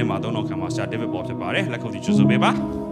မှာသုံးတော်ခံမှာဆရာ David ပေါ်ဖြစ်ပါတယ်လက်ခုပ်တီးကြိုဆိုပေးပါ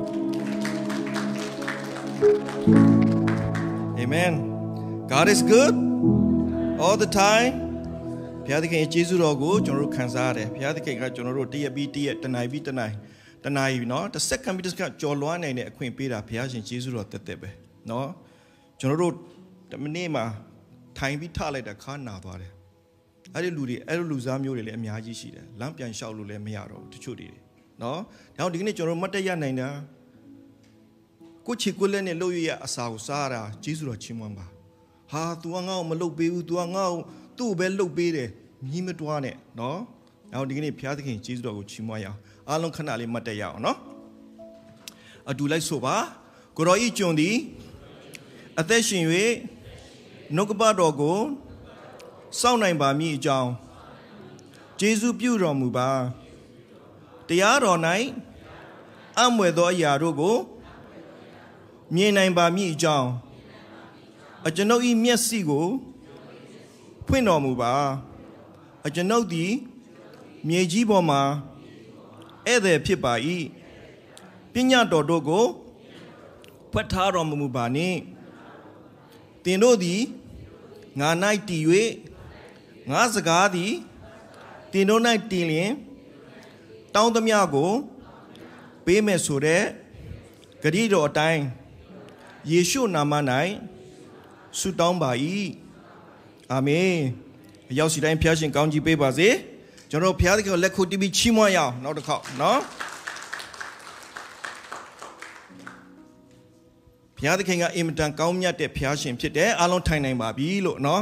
Amen God is good all the time ဘုရားသခင်ရဲ့ကျေးဇူးတော်ကိုကျွန်တော်တို့ခံစားရတယ်ဘုရားသခင်ကကျွန်တော်တို့တရက်ပြီးတရက်တနိုင်ပြီးတနိုင်နော်တစ်စက္ကန့်ပြီးတစ်စက္ကန့်ကြော်လွှမ်းနိုင်တဲ့အခွင့်ပေးတာဘုရားရှင်ကျေးဇူးတော်တက်တက်ပဲနော်ကျွန်တော်တို့တစ်မိနစ်မှာထိုင်ပြီးထလိုက်တာခါနာသွားတယ်အဲ့ဒီလူတွေအဲ့လိုလူစားမျိုးတွေလည်းအများကြီးရှိတယ်လမ်းပြန်လျှောက်လို့လည်းမရတော့ဘူးတချို့တွေနော်ဒါကြောင့်ဒီကနေ့ကျွန်တော်တို့မတ်တရနိုင်တာကိုချီကိုလည်းနဲ့လို့ရအစာကိုစားတာကျေးဇူးတော်ချီးမွမ်းပါဟာ तू ကငါ့ကိုမလုပ်ပေးဘူး तू ကငါ့ကိုသူ့ပဲလုပ်ပေးတယ်ညီမတွားနဲ့နော်ဒါကြောင့်ဒီကနေ့ဘုရားသခင်ကျေးဇူးတော်ကိုချီးမွမ်းရအောင်အားလုံးခဏလေးမတ်တရအောင်နော်အတူလိုက်ဆိုပါကိုရောဤကျွန်သည်အသက်ရှင်၍နှုတ်ကပတ်တော်ကိုစောင့်နိုင်ပါမည်အကြောင်းကျေးဇူးပြုတော်မူပါတရားတော်၌အံ့ဖွယ်သောအရာတို့ကိုမြင်နိုင်ပါမည်အကြောင်းအကျွန်ုပ်၏မျက်စိကိုဖွင့်တော်မူပါအကျွန်ုပ်သည်မြေကြီးပေါ်မှာဧည့်သည်ဖြစ်ပါ၏ပညာတော်တို့ကိုဖွက်ထားတော်မူပါနှင့်သင်တို့သည်ငါ၌တည်၍ငါစကားသည်သင်တို့၌တည်လျင်တောင်းသမျှကိုပေးမယ်ဆိုတဲ့ဂရုတော်အတိုင်းယေရှုနာမ၌ဆုတောင်းပါ၏အာမင်အရောက်စီတိုင်းဖျားရှင်ကောင်းကြီးပေးပါစေကျွန်တော်ဖျားသခင်ကိုလက်ခုပ်တီးပြီးချီးမွမ်းရအောင်နောက်တစ်ခေါက်နော်ဘုရားသခင်ကအင်မတန်ကောင်းမြတ်တဲ့ဘုရားရှင်ဖြစ်တယ်အားလုံးထိုင်နိုင်ပါပြီလို့နော်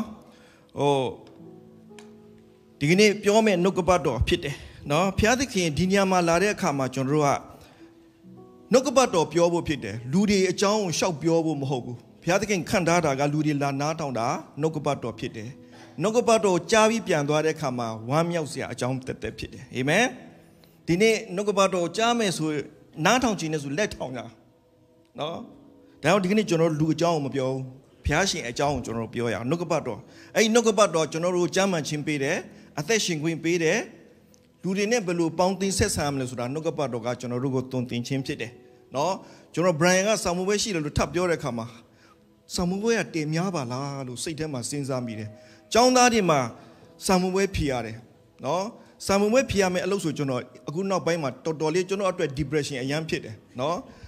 ဒီကနေ့ပြောမယ့်နှုတ်ကပတ်တော်ဖြစ်တယ်နော်ဘုရားသခင်ဒီညမှာလာတဲ့အခါမှာကျွန်တော်တို့ကနှုတ်ကပတ်တော်ပြောဖို့ဖြစ်တယ်လူတွေအကြောင်းကိုရှောက်ပြောဖို့မဟုတ်ဘူးဘုရားသခင်ခန့်ထားတာကလူတွေလာနားထောင်တာနှုတ်ကပတ်တော်ဖြစ်တယ်နှုတ်ကပတ်တော်ကြားပြီးပြန်သွားတဲ့အခါမှာဝမ်းမြောက်စရာအကြောင်းတက်တက်ဖြစ်တယ်အာမင်ဒီနေ့နှုတ်ကပတ်တော်ကြားမယ်ဆိုနားထောင်ခြင်းနဲ့ဆိုလက်ထောင်ကြနော်ဒါကြောင့်ဒီကနေ့ကျွန်တော်လူအကြောင်းကိုမပြောဘူးဘုရားရှင်အကြောင်းကိုကျွန်တော်ပြောရအောင်နှုတ်ကပတ်တော်အဲ့ဒီနှုတ်ကပတ်တော်ကျွန်တော်တို့ကြားမှန်ခြင်းပေးတယ်အသက်ရှင်ခွင့်ပေးတယ်လူတွေနဲ့ဘယ်လိုပေါင်းသင်းဆက်ဆံမလဲဆိုတာနှုတ်ကပတ်တော်ကကျွန်တော်တို့ကိုတုံသင်ခြင်းဖြစ်တယ်နော်ကျွန်တော် Brian ကစာမှုပွဲရှိတယ်လို့ထပ်ပြောတဲ့အခါမှာစာမှုပွဲကတင်များပါလားလို့စိတ်ထဲမှာစဉ်းစားမိတယ်ကျောင်းသားတွေမှာစာမှုပွဲဖြေရတယ်နော်စာမှုပွဲဖြေရမယ်အလုပ်ဆိုကျွန်တော်အခုနောက်ပိုင်းမှာတော်တော်လေးကျွန်တော်အတွက် depression အရန်ဖြစ်တယ်နော်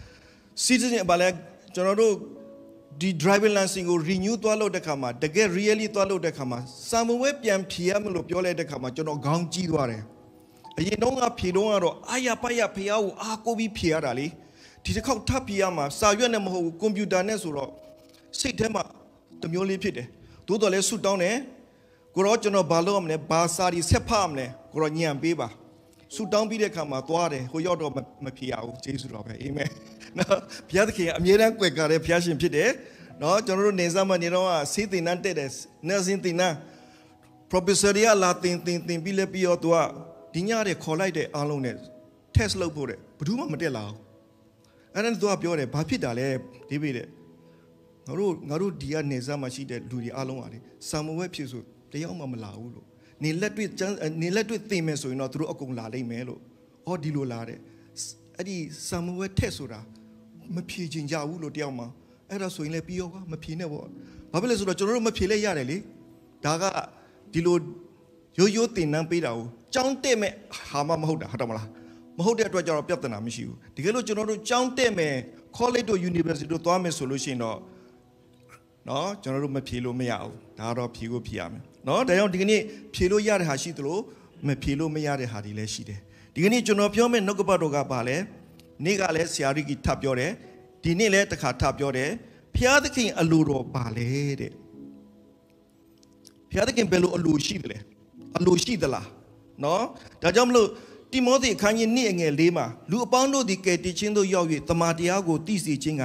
citizen ဘာလဲကျွန်တော်တို့ဒီ driving license ကို renew သွားလို့တဲ့ခါမှာတကယ် really သွားလို့တဲ့ခါမှာစာမဝဲပြန်ဖြေရမလို့ပြောလိုက်တဲ့ခါမှာကျွန်တော်ခေါင်းကြီးသွားတယ်အရင်တော့ကဖြေတော့ကတော့အာရပါရဖျားကိုအားကိုပြီးဖြေရတာလေဒီတစ်ခေါက်ထပ်ဖြေရမှာစာရွက်နဲ့မဟုတ်ဘူးကွန်ပျူတာနဲ့ဆိုတော့စိတ်ထဲမှာတမျိုးလေးဖြစ်တယ်သို့တော်လည်းဆုတောင်းတယ်ကိုရောကျွန်တော်ဘာလုပ်ရမလဲဘာစာဒီဆက်ဖတ်ရမလဲကိုရောညံပေးပါဆုတောင်းပြီးတဲ့ခါမှာသွားတယ်ဟိုရောက်တော့မဖြေရဘူးကျေးဇူးတော်ပဲအာမင်နော်ဘုရားသခင်အမြဲတမ်းကြွယ်ကြတဲ့ဘုရားရှင်ဖြစ်တယ်နော်ကျွန်တော်တို့နေစားမနေတော့ဆေးတင်နှံတက်တယ်နေစင်းတင်နှံ professor ရလာတင်ပြီးလဲပြီးတော့သူကဒီညတဲ့ခေါ်လိုက်တဲ့အားလုံးနဲ့ test လုပ်ဖို့တဲ့ဘယ်သူမှမတက်လာဘူးအဲ့ဒါသူကပြောတယ်ဘာဖြစ်တာလဲဒီပြေတဲ့ငါတို့ဒီကနေစားမှရှိတဲ့လူတွေအားလုံးကလေစာမဝဲဖြစ်ဆိုတယောက်မှမလာဘူးလို့နေလက်တွေ့သိမယ်ဆိုရင်တော့သူတို့အကုန်လာလိမ့်မယ်လို့ဟောဒီလိုလာတဲ့အဲ့ဒီစာမဝဲထက်ဆိုတာမဖြေချင်ကြဘူးလို့တယောက်မှအဲ့ဒါဆိုရင်လည်းပြီးရောကွာမဖြေနဲ့ပေါ့ဘာဖြစ်လဲဆိုတော့ကျွန်တော်တို့မဖြေလဲရတယ်လေဒါကဒီလိုရိုးတင်နှံပေးတာကိုကြောင်းတက်မဲ့ဟာမဟုတ်တာဟုတ်တယ်မလားမဟုတ်တဲ့အတွက်ကျတော့ပြဿနာမရှိဘူးတကယ်လို့ကျွန်တော်တို့ကြောင်းတက်မဲ့ college တို့ university တို့သွားမယ်ဆိုလို့ရှိရင်တော့နော်ကျွန်တော်တို့မဖြေလို့မရဘူးဒါတော့ဖြေကိုဖြေရမယ်နော်ဒါကြောင့်ဒီကနေ့ဖြေလို့ရတဲ့ဟာရှိသလိုမဖြေလို့မရတဲ့ဟာတွေလည်းရှိတယ်ဒီကနေ့ကျွန်တော်ပြောမယ့်နှုတ်ကပတ်တော်ကပါလဲနေ့ကလည်းဆရာရိကီထပ်ပြောတယ်ဒီနေ့လည်းတစ်ခါထပ်ပြောတယ်ဘုရားသခင်အလိုတော်ပါလဲတဲ့ဘုရားသခင်ဘယ်လိုအလိုရှိတယ်လဲအလိုရှိသလားနော်ဒါကြောင့်မလို့တိမောသေအခန်းကြီး2အငယ်4မှာလူအပေါင်းတို့သည်ကယ်တင်ခြင်းသို့ရောက်၍တမန်တရားကိုသိစေခြင်းက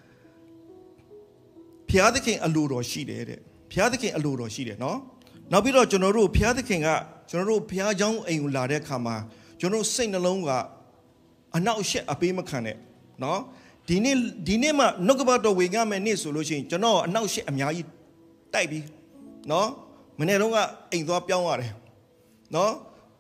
ဘုရားသခင်အလိုတော်ရှိတယ်တဲ့ဘုရားသခင်အလိုတော်ရှိတယ်နော်နောက်ပြီးတော့ကျွန်တော်တို့ဘုရားသခင်ကကျွန်တော်တို့ဘုရားเจ้าအိမ်ကိုလာတဲ့အခါမှာကျွန်တော်စိတ်နှလုံးကအနောက်ရှက်အပေးမခံနဲ့နော်ဒီနေ့မှနှုတ်ကပတ်တော်ဝင်ရမယ်နေ့ဆိုလို့ရှိရင်ကျွန်တော်အနောက်ရှက်အများကြီးတိုက်ပြီးနော်မနေ့တုန်းကအိမ်သွားပြောင်းရတယ်နော်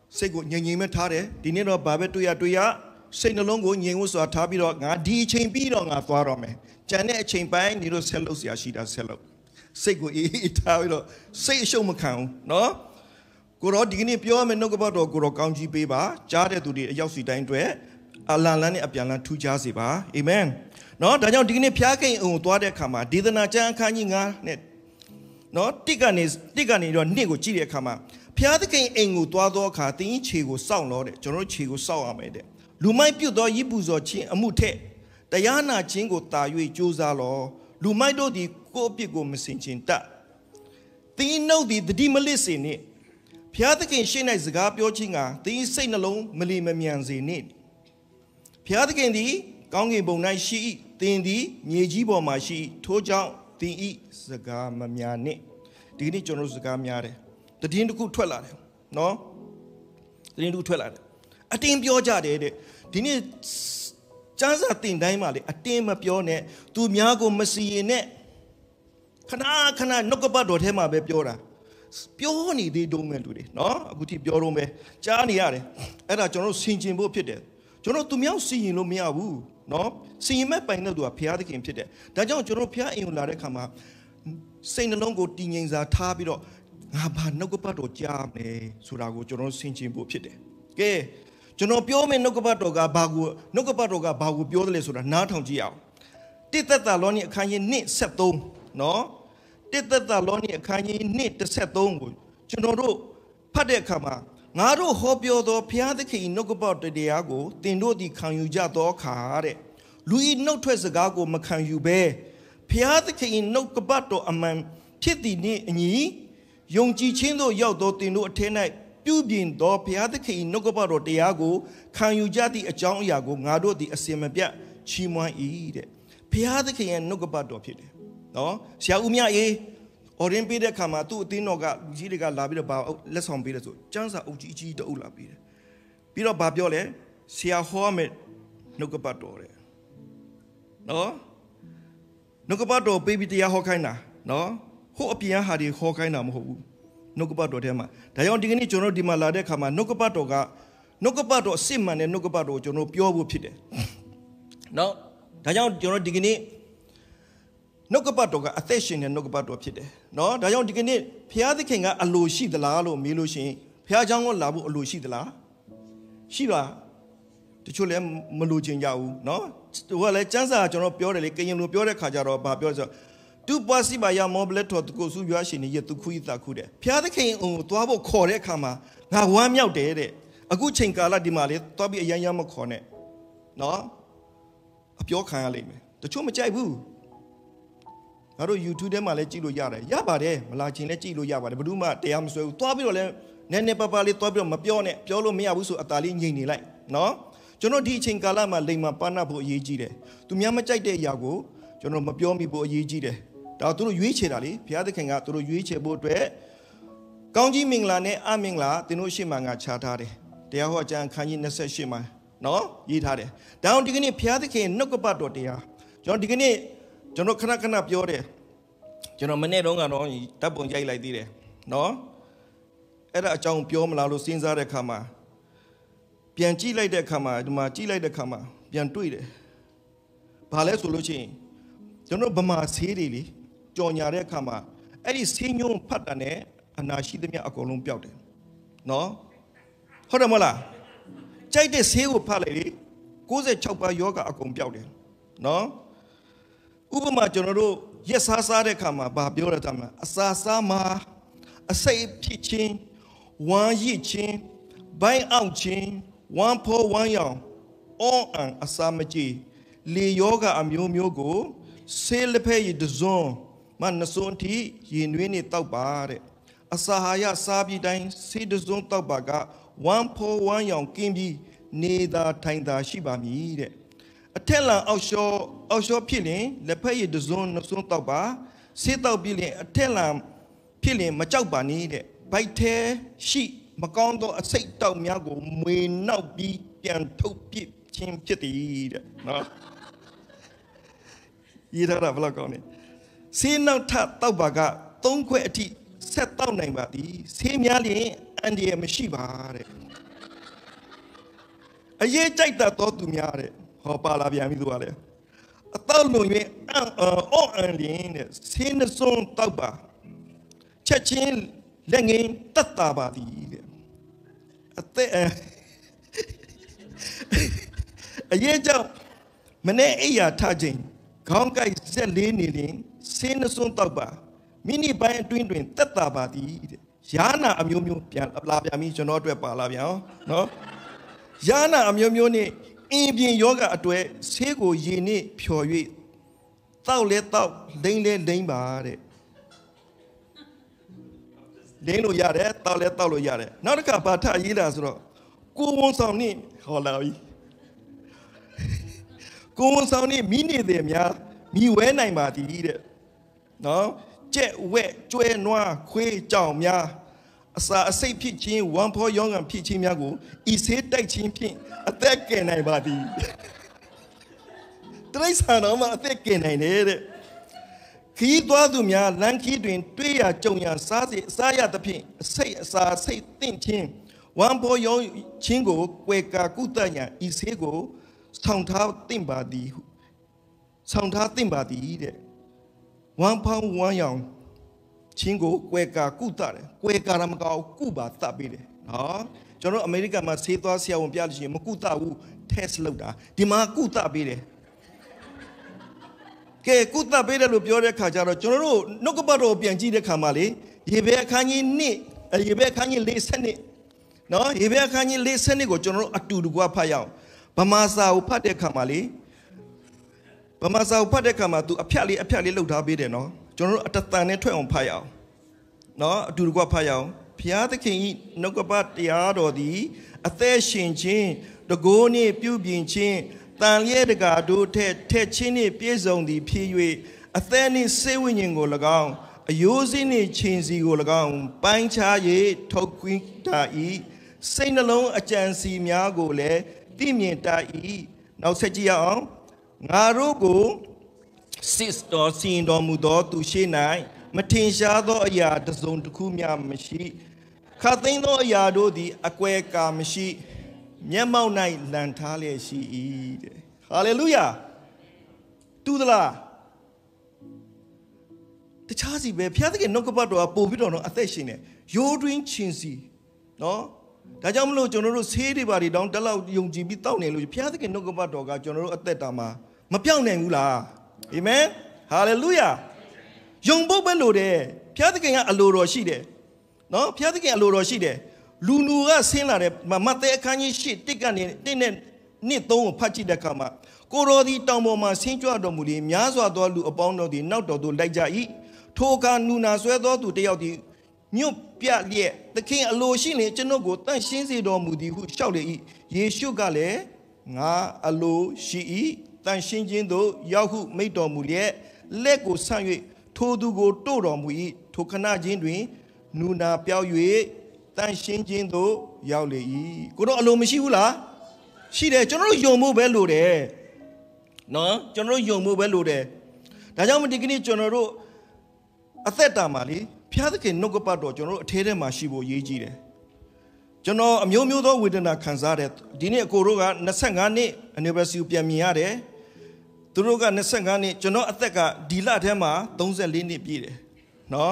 စိတ်ကိုငြိမ်ငြိမ်မဲ့ထားတယ်ဒီနေ့တော့ဘာပဲတွေ့ရစိတ်နှလုံးကိုငြိမ်ဖို့ဆိုတာထားပြီးတော့ငါဒီအချိန်ပြီးတော့ငါသွားတော့မယ်ကြံတဲ့အချိန်ပိုင်းဒီလိုဆက်လုပ်စရာရှိတာဆက်လုပ်စိတ်ကိုအေးထားပြီးတော့စိတ်အရှုံးမခံဘူးနော်ကိုရောဒီကနေ့ပြောရမယ့်နှုတ်ကပတ်တော်ကိုရောကောင်းချီးပေးပါကြားတဲ့သူတွေအရောက်စီတိုင်းအတွက်အလန်လန်းနဲ့အပြန်လန်းထူးခြားစေပါအာမင်နော်ဒါကြောင့်ဒီကနေ့ဖျားခင်အောင်သွားတဲ့အခါမှာဒေသနာကျမ်းအခန်းကြီး9နဲ့နော်တစ်ကနေတော့နှစ်ကိုကြည့်တဲ့အခါမှာဖျားသခင်အိမ်ကိုသွားသောအခါတင်းကြီးခြေကိုစောင့်လို့တဲ့ကျွန်တော်တို့ခြေကိုစောင့်ရမယ်တဲ့လူမိုက်ပြုတ်သောရစ်ပူဇော်ခြင်းအမှုထက်တရားနာခြင်းကိုတာ၍ကြိုးစားလောလူမိုက်တို့သည်ကိုယ့်အပြစ်ကိုမစင်ခြင်းတတ်တင်းနှုတ်သည်တတိမလစ်စေနှင့်ဖျားသခင်ရှေ့၌စကားပြောခြင်းကတင်းစိတ်နှလုံးမလီမမြန်စေနှင့်ဖျားသခင်သည်ကောင်းကင်ဘုံ၌ရှိ၏တင်းသည်မြေကြီးပေါ်မှာရှိထို့ကြောင့်တင်းဤစကားမများနှင့်ဒီကနေ့ကျွန်တော်တို့စကားများတယ်တည်င်းတစ်ခုထွက်လာတယ်နော်တည်င်းတစ်ခုထွက်လာတယ်အတင်းပြောကြတယ်တဲ့ဒီနေ့ကျမ်းစာတင်တိုင်းမှာလေအတင်းမပြောနဲ့သူများကိုမစီရင်နဲ့ခဏနှုတ်ကပတ်တော်ထဲမှာပဲပြောတာပြောနေသေးတုံးမဲ့လူတွေနော်အခုထိပြောတော့မယ်ကြားနေရတယ်အဲ့ဒါကျွန်တော်တို့ဆင်ခြင်ဖို့ဖြစ်တယ်ကျွန်တော်သူများစီရင်လို့မရဘူးနော်စီရင်မဲ့ပိုင်တဲ့သူကဘုရားသခင်ဖြစ်တယ်ဒါကြောင့်ကျွန်တော်ဘုရားအိမ်ကိုလာတဲ့ခါမှာစိတ်နှလုံးကိုတည်ငြိမ်စာထားပြီးတော့ငါဘာနှုတ်ကပတ်တော်ကြားမယ်ဆိုတာကိုကျွန်တော်ဆင်ခြင်ဖို့ဖြစ်တယ်ကဲကျွန်တော်ပြောမယ့်နှုတ်ကပတ်တော်ကဘာကိုပြောတယ်လဲဆိုတာနားထောင်ကြည့်အောင်တိသက်သာလောနိအခန်းကြီး1:73နော်တိသက်သာလောနိအခန်းကြီး1:73ကိုကျွန်တော်တို့ဖတ်တဲ့အခါမှာငါတို့ဟောပြောသောဘုရားသခင်နှုတ်ကပတ်တရားကိုသင်တို့သည်ခံယူကြသောအခါတဲ့လူဤနှုတ်ထွက်စကားကိုမခံယူဘဲဘုရားသခင်နှုတ်ကပတ်တော်အမှန်ဖြစ်သည်နှင့်အညီယုံကြည်ခြင်းသို့ရောက်သောသင်တို့အထက်၌ပြုပြင်သောဘုရားသခင်နှုတ်ကပတ်တော်တရားကိုခံယူကြသည့်အကြောင်းအရာကိုငါတို့သည်အစင်မပြတ်ချီးမွမ်း၏တဲ့ဘုရားသခင်ရဲ့နှုတ်ကပတ်တော်ဖြစ်တယ်နော်ဆရာဦးမြအေးအော်ရင်ပေးတဲ့ခါမှာသူ့အသင်းတော်ကလူကြီးတွေကလာပြီးတော့လက်ဆောင်ပေးတယ်ဆိုကျမ်းစာအုပ်ကြီးတအုပ်လာပေးတယ်ပြီးတော့ဗာပြောလဲဆရာဟောမယ်နှုတ်ကပတ်တော်တဲ့နော်နှုတ်ကပတ်တော်ပေးပြီးတရားဟောခိုင်းတာနော်ဟိုအပြင်ဟာတွေဟောခိုင်းတာမဟုတ်ဘူးနှုတ်ကပတ်တော်ထဲမှာဒါကြောင့်ဒီကနေ့ကျွန်တော်ဒီမှာလာတဲ့ခါမှာနှုတ်ကပတ်တော်အစစ်မှန်တဲ့နှုတ်ကပတ်တော်ကိုကျွန်တော်ပြောဖို့ဖြစ်တယ်နော်ဒါကြောင့်ကျွန်တော်ဒီကနေ့နှုတ်ကပတ်တော်ကအသက်ရှင်တဲ့နှုတ်ကပတ်တော်ဖြစ်တယ်နော်ဒါကြောင့်ဒီကနေ့ဘုရားသခင်ကအလိုရှိသလားလို့မေးလို့ရှိရင်ဘုရားเจ้าကိုလာဖို့အလိုရှိသလားရှိပါတချို့လည်းမလိုချင်ကြဘူးနော်ဟိုကလည်းစံစာကျွန်တော်ပြောတယ်လေကရင်လိုပြောတဲ့ခါကျတော့ဘာပြောဆိုတူပွားစီပါရမောဘလက်တော်ကိုစုရွာရှင်နေရသူခူးတာခုတဲ့ဘုရားသခင်ကိုသွားဖို့ခေါ်တဲ့အခါမှာငါဝမ်းမြောက်တယ်တဲ့အခုချိန်ကာလဒီမှာလေသွားပြီးအရန်မခေါ်နဲ့နော်အပြောခံရလိမ့်မယ်တချို့မကြိုက်ဘူးငါတို့ YouTube ထဲမှာလည်းကြည့်လို့ရတယ်ရပါတယ်မလာချင်လည်းကြည့်လို့ရပါတယ်ဘယ်သူမှတရားမစွဲဘူးသွားပြီးတော့လည်းနည်းနည်းပါးပါးလေးသွားပြီးတော့မပြောနဲ့ပြောလို့မရဘူးဆိုအသာလေးငြိမ်နေလိုက်နော်ကျွန်တော်ဒီအချိန်ကာလမှာလိမ်မာပါဏဖို့အရေးကြီးတယ်သူများမကြိုက်တဲ့အရာကိုကျွန်တော်မပြောမိဖို့အရေးကြီးတယ်ဒါသူတို့ရွေးချယ်တာလေဘုရားသခင်ကသူတို့ရွေးချယ်ဖို့အတွက်ကောင်းကြီးမင်္ဂလာနဲ့အမင်္ဂလာသင်တို့ရှေ့မှာငါခြားထားတယ်တရားဟောအကျမ်းခန်းကြီး28မှာနော်ရေးထားတယ်ဒါအောင်ဒီကနေ့ဘုရားသခင်နှုတ်ကပတ်တော်တရားကျွန်တော်ဒီကနေ့ကျွန်တော်ခဏပြောတယ်ကျွန်တော်မနေ့တုန်းကတော့တပ်ပုံရိုက်လိုက်သေးတယ်နော်အဲ့ဒါအကြောင်းပြောမလားလို့စဉ်းစားတဲ့အခါမှာပြန်ကြည့်လိုက်တဲ့အခါမှာဒီမှာကြည့်လိုက်တဲ့အခါမှာပြန်တွေ့တယ်ဘာလဲဆိုလို့ရှိရင်ကျွန်တော်ဗမာဆေးတွေလေကြော်ညာတဲ့အခါမှာအဲ့ဒီဆေးညုံဖတ်တာနဲ့အနာရှိသမျှအကုန်လုံးပျောက်တယ်နော်ဟုတ်တယ်မလားကြိုက်တဲ့ဆေးကိုဖတ်လိုက်လေ96ပါးယောဂအကုန်ပျောက်တယ်နော်ဥပမာကျွန်တော်တို့ရက်စားတဲ့အခါမှာဘာပြောရတာမလဲအစာစားမှာအစိတ်ဖြစ်ခြင်းဝမ်းရစ်ခြင်းဘိုင်းအောင်ခြင်းဝမ်းဖောဝမ်းရောင်အောအန်အစာမကြည်လေယောဂအမျိုးမျိုးကိုဆေးလက်ဖက်ရည်တစွန်းမနှစွန်းထိရင်နှွေးနေတောက်ပါတဲ့အစာဟာရစားပြီးတိုင်းဆေးတစွန်းတောက်ပါကဝမ်းဖောဝမ်းရောင်ကင်းပြီးနေသာထိုင်သာရှိပါမည်တဲ့အထက်လံအောက်လျှောဖြစ်ရင်လက်ဖက်ရည်တစွန်းနှစွန်းတောက်ပါဆေးတောက်ပြီးရင်အထက်လံဖြစ်ရင်မကြောက်ပါနဲ့တဲ့ဗိုက်ထဲရှိမကောင်းသောအစိတ်တောက်များကိုမွေနောက်ပြီးပြန်ထုတ်ပစ်ခြင်းဖြစ်သည်တဲ့နော်ရေးထားတာဘယ်လောက်ကောင်းလဲဆေးနောက်ထပ်တောက်ပါက3ခွက်အထိဆက်တောက်နိုင်ပါသည်ဆေးများရင်အန်ဒီရမရှိပါတဲ့အရေးကြိုက်တာတော့သူများတဲ့ဟောပါလာပြန်ပြီသူကလည်းအတော့လုံရင်အော်အန်လင်းတဲ့ဆင်းနှစွန်းတောက်ပါချက်ချင်းလက်ငင်းတတ်တာပါသည်တဲ့အသက်အရေးကြောင့်မနေ့အိယာထခြင်းခေါင်းကိုက်ဆက်လေးနေရင်ဆင်းနှစွန်းတောက်ပါမိနစ်ပိုင်းအတွင်းတွင်တတ်တာပါသည်တဲ့ယာနာအမျိုးမျိုးပြန်လာပြန်ပြီကျွန်တော်အတွက်ပါလာပြန်နော်ယာနာအမျိုးမျိုးနဲ့အင်းပြင်ယောဂအတွက်ဆေးကိုရေနဲ့ဖြော်၍တောက်လဲတောက်လိမ့်လဲလိမ့်ပါတဲ့လိမ့်လို့ရတယ်တောက်လဲတောက်လို့ရတယ်နောက်တစ်ခါဘာထရေးတာဆိုတော့ကိုဝန်ဆောင်နဲ့ဟောလာပြီကိုဝန်ဆောင်နဲ့မိနေတယ်များမိဝဲနိုင်ပါသည်တဲ့နော်ကြက်ဝက်ကျွဲနွားခွေးကြောင်များအစာအစိတ်ဖြစ်ခြင်းဝမ်းဖောယောဂံဖြစ်ခြင်းများကိုဤဆေးတိုက်ခြင်းဖြင့်အသက်ကယ်နိုင်ပါသည်တရိษံတော်မှာအသက်ကယ်နိုင်တယ်တဲ့ခီးသွားသူများလမ်းခီးတွင်တွေ့ရကြုံရစားရသဖြင့်အစိတ်အစာစိတ်သင့်ခြင်းဝမ်းဖောယောခြင်းကိုကွယ်ကာကုသရန်ဤဆေးကိုဆောင်ထားသင့်ပါသည်ဆောင်ထားသင့်ပါသည်တဲ့ဝမ်းဖောဝမ်းရောင်ချင်းကိုကွယ်ကာကုသတယ်ကွယ်ကာရမကောကုပါသတ်ပေးတယ်နော်ကျွန်တော်အမေရိကန်မှာဆေးသွားဆရာဝန်ပြလို့ရှိရင်မကုသဘူး test လုပ်တာဒီမှာကုသပေးတယ်ကဲကုသပေးတယ်လို့ပြောတဲ့ခါကျတော့ကျွန်တော်တို့နှုတ်ကပတ်တော်ပြန်ကြည့်တဲ့ခါမှာလေရေဘဲအခန်းကြီး1ရေဘဲအခန်းကြီး40နော်ရေဘဲအခန်းကြီး40ကိုကျွန်တော်တို့အတူတကွဖတ်ရအောင်ဗမာစာကိုဖတ်တဲ့ခါမှာလေဗမာစာကိုဖတ်တဲ့ခါမှာ तू အဖြတ်လေးလှုပ်ထားပေးတယ်နော်ကျွန်တော်တို့အတတန်နဲ့ထွက်အောင်ဖတ်ရအောင်နော်အတူတကွဖတ်ရအောင်ဘုရားသခင်ဤနှုတ်ကပတ်တရားတော်သည်အသက်ရှင်ခြင်းတကိုးနှင့်ပြုပြင်ခြင်းတန်လျက်တကာတို့ထက်ချင်းနှင့်ပြည့်စုံသည်ဖြစ်၍အသက်နှင့်စိတ်ဝိညာဉ်ကို၎င်းအယိုးစင်းနှင့်ခြင်စီကို၎င်းပိုင်းခြား၍ထုတ်ခွင်းတာ၏စိတ်နှလုံးအကြံစီများကိုလည်းသိမြင်တတ်၏နောက်ဆက်ကြည့်ရအောင်ငါတို့ကိုစစ်တော်စီရင်တော်မူသောသူရှိ၌မထင်ရှားသောအရာတစ်စုံတစ်ခုမျှမရှိခတ်သိမ်းသောအရာတို့သည်အကွဲကာမရှိမျက်မှောက်၌လန်ထားလျက်ရှိ၏တဲ့ဟာလေလုယာတူသလားတခြားစီပဲဘုရားသခင်နှုတ်ကပတ်တော်ကပို့ပြီးတော့အသက်ရှင်တယ်ရိုးတွင်းချင်းစီနော်ဒါကြောင့်မလို့ကျွန်တော်တို့ဆေးတွေပါတွေတောင်းတက်လောက်ယုံကြည်ပြီးတောက်နေလို့ဘုရားသခင်နှုတ်ကပတ်တော်ကကျွန်တော်တို့အသက်တာမှာမပြောင်းနိုင်ဘူးလားအာမင်ဟာလေလုယာယုံဖို့ပဲလို့တယ်ဘုရားသခင်ကအလိုတော်ရှိတယ်နော်ဘုရားသခင်အလိုတော်ရှိတယ်လူနူကဆင်းလာတဲ့မဿဲအခန်းကြီး8တစ်ကနေ1နဲ့2 3ကိုဖတ်ကြည့်တဲ့အခါမှာကိုရောဒီတောင်ပေါ်မှာဆင်းကြွတော်မူပြီးများစွာသောလူအပေါင်းတို့သည်နောက်တော်သို့လိုက်ကြ၏ထိုအခါနူနာဆွဲသောသူတယောက်သည်ညွတ်ပြလျက်သခင်အလိုရှိလျင်ကျွန်ုပ်ကိုတန့်ရှင်းစေတော်မူသည်ဟုလျှောက်လေ၏ယေရှုကလည်းငါအလိုရှိ၏တန့်ရှင်းခြင်းသို့ရောက်ဟုမိန့်တော်မူလျက်လက်ကိုဆန့်၍ထိုသူကိုတို့တော်မူ၏ထိုခဏချင်းတွင်နူနာပြောက်၍တန့်ရှင်းခြင်းသို့ရောက်လေ၏ကိုတော့အလိုမရှိဘူးလားရှိတယ်ကျွန်တော်တို့ယုံဖို့ပဲလိုတယ်နော်ကျွန်တော်တို့ယုံဖို့ပဲလိုတယ်ဒါကြောင့်မဒီကနေ့ကျွန်တော်တို့အသက်တာမှာလေဘုရားသခင်နှုတ်ကပတ်တော်ကျွန်တော်တို့အထဲထဲမှာရှိဖို့ရည်ကြီးတယ်ကျွန်တော်အမျိုးမျိုးသောဝေဒနာခံစားတယ်ဒီနေ့အကိုတို့က25နှစ် anniversary ပြန်မြင်ရတယ်သူတို့က25နှစ်ကျွန်တော်အသက်ကဒီလထဲမှာ34နှစ်ပြည့်တယ်နော်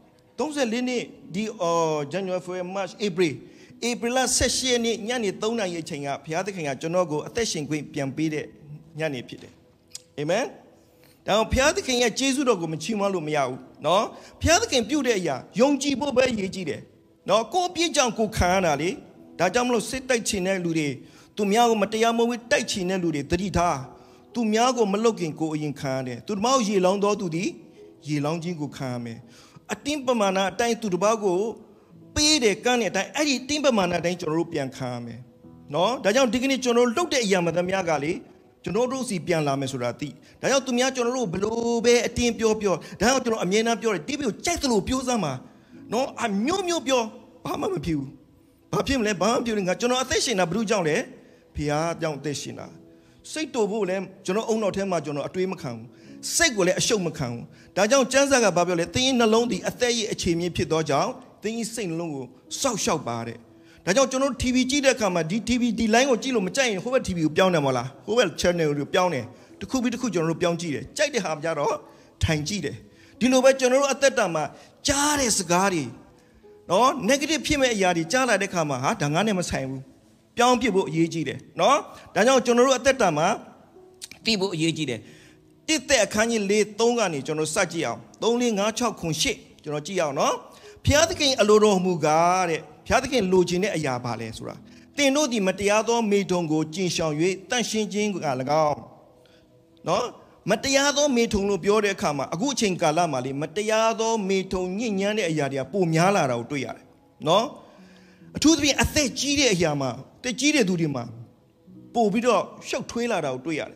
34နှစ်ဒီ January February March April လ18ရက်နေ့ညနေ3နာရီအချိန်ကဘုရားသခင်ကကျွန်တော်ကိုအသက်ရှင်ခွင့်ပြန်ပေးတဲ့ညနေဖြစ်တယ်အာမင်ဒါကြောင့်ဘုရားသခင်ရဲ့ကျေးဇူးတော်ကိုမချီးမွမ်းလို့မရဘူးနော်ဘုရားသခင်ပြုတဲ့အရာယုံကြည်ဖို့ပဲရည်ကြီးတယ်နော်ကိုယ်အပြစ်ကြောင့်ကိုခံရတာလေဒါကြောင့်မလို့စစ်တိုက်ချင်တဲ့လူတွေသူများကိုမတရားမဟုတ်တိုက်ချင်တဲ့လူတွေတတိထားသူများကိုမလုတ်ခင်ကိုအရင်ခံရတယ်သူတမောက်ရေလောင်းတော်သူသည်ရေလောင်းခြင်းကိုခံရမယ်အတင်းပမာဏအတိုင်းသူတပောက်ကိုပေးတယ်ကမ်းတဲ့အတိုင်းအဲ့ဒီတင်းပမာဏအတိုင်းကျွန်တော်တို့ပြန်ခံရမယ်နော်ဒါကြောင့်ဒီကနေ့ကျွန်တော်တို့လုပ်တဲ့အရာမှန်သမျှကလေကျွန်တော်တို့စီပြန်လာမယ်ဆိုတာသိဒါကြောင့်သူများကျွန်တော်တို့ဘလို့ပဲအတင်းပြောဒါကြောင့်ကျွန်တော်အမြဲတမ်းပြောတယ်တိပိကိုကြိုက်သလိုပြောစမ်းပါနော်အမျိုးမျိုးပြောဘာမှမဖြစ်ဘူးဘာဖြစ်မလဲဘာမှမဖြစ်ဘူးငါကျွန်တော်အသက်ရှင်တာဘလို့ကြောင့်လဲဖျားကြောင့်အသက်ရှင်တာစိတ်တူဖို့လဲကျွန်တော်အုံတော်ထဲမှာကျွန်တော်အတွေးမခံဘူးစိတ်ကိုလည်းအရှုပ်မခံဘူးဒါကြောင့်ကျမ်းစာကဘာပြောလဲသင်ရဲ့နှလုံးသည်အသက်ရဲ့အခြေမြင့်ဖြစ်သောကြောင့်သင်ရဲ့စိတ်နှလုံးကိုစောက်ရှောက်ပါတဲ့ဒါကြောင့်ကျွန်တော် TV ကြည့်တဲ့အခါမှာဒီ TV ဒီ line ကိုကြည့်လို့မကြိုက်ရင်ဟိုဘက် TV ကိုပြောင်းတယ်မဟုတ်လားဟိုဘက် channel ကိုပြောင်းတယ်တစ်ခုပြီးတစ်ခုကျွန်တော်တို့ပြောင်းကြည့်တယ်ကြိုက်တဲ့ဟာကြတော့ထိုင်ကြည့်တယ်ဒီလိုပဲကျွန်တော်တို့အသက်တာမှာကြားတဲ့စကားတွေနော် negative ဖြစ်မဲ့အရာတွေကြားလာတဲ့အခါမှာဟာဒါငါနဲ့မဆိုင်ဘူးပြောင်းပြစ်ဖို့အရေးကြီးတယ်နော်ဒါကြောင့်ကျွန်တော်တို့အသက်တာမှာသိဖို့အရေးကြီးတယ်တစ်တဲ့အခန်းကြီး၄3ကနေကျွန်တော်စကြည့်အောင်3 4 5 6 9 8ကျွန်တော်ကြည့်အောင်နော်ဘုရားသခင်အလိုတော်မူကားတဲ့ဘုရားသခင်လိုချင်တဲ့အရာပါလဲဆိုတာသင်တို့ဒီမတရားသောမေထုံကိုကျင်ရှောင်၍တန့်ရှင်းခြင်းက၎င်းနော်မတရားသောမေထုံလို့ပြောတဲ့အခါမှာအခုအချိန်ကာလမှာလေမတရားသောမေထုံညဉ့်ညမ်းတဲ့အရာတွေကပိုများလာတာကိုတွေ့ရတယ်နော်အထူးသဖြင့်အသက်ကြီးတဲ့အရာမှာတက်ကြီးတဲ့သူတွေမှာပို့ပြီးတော့ရှုပ်ထွေးလာတာကိုတွေ့ရတယ်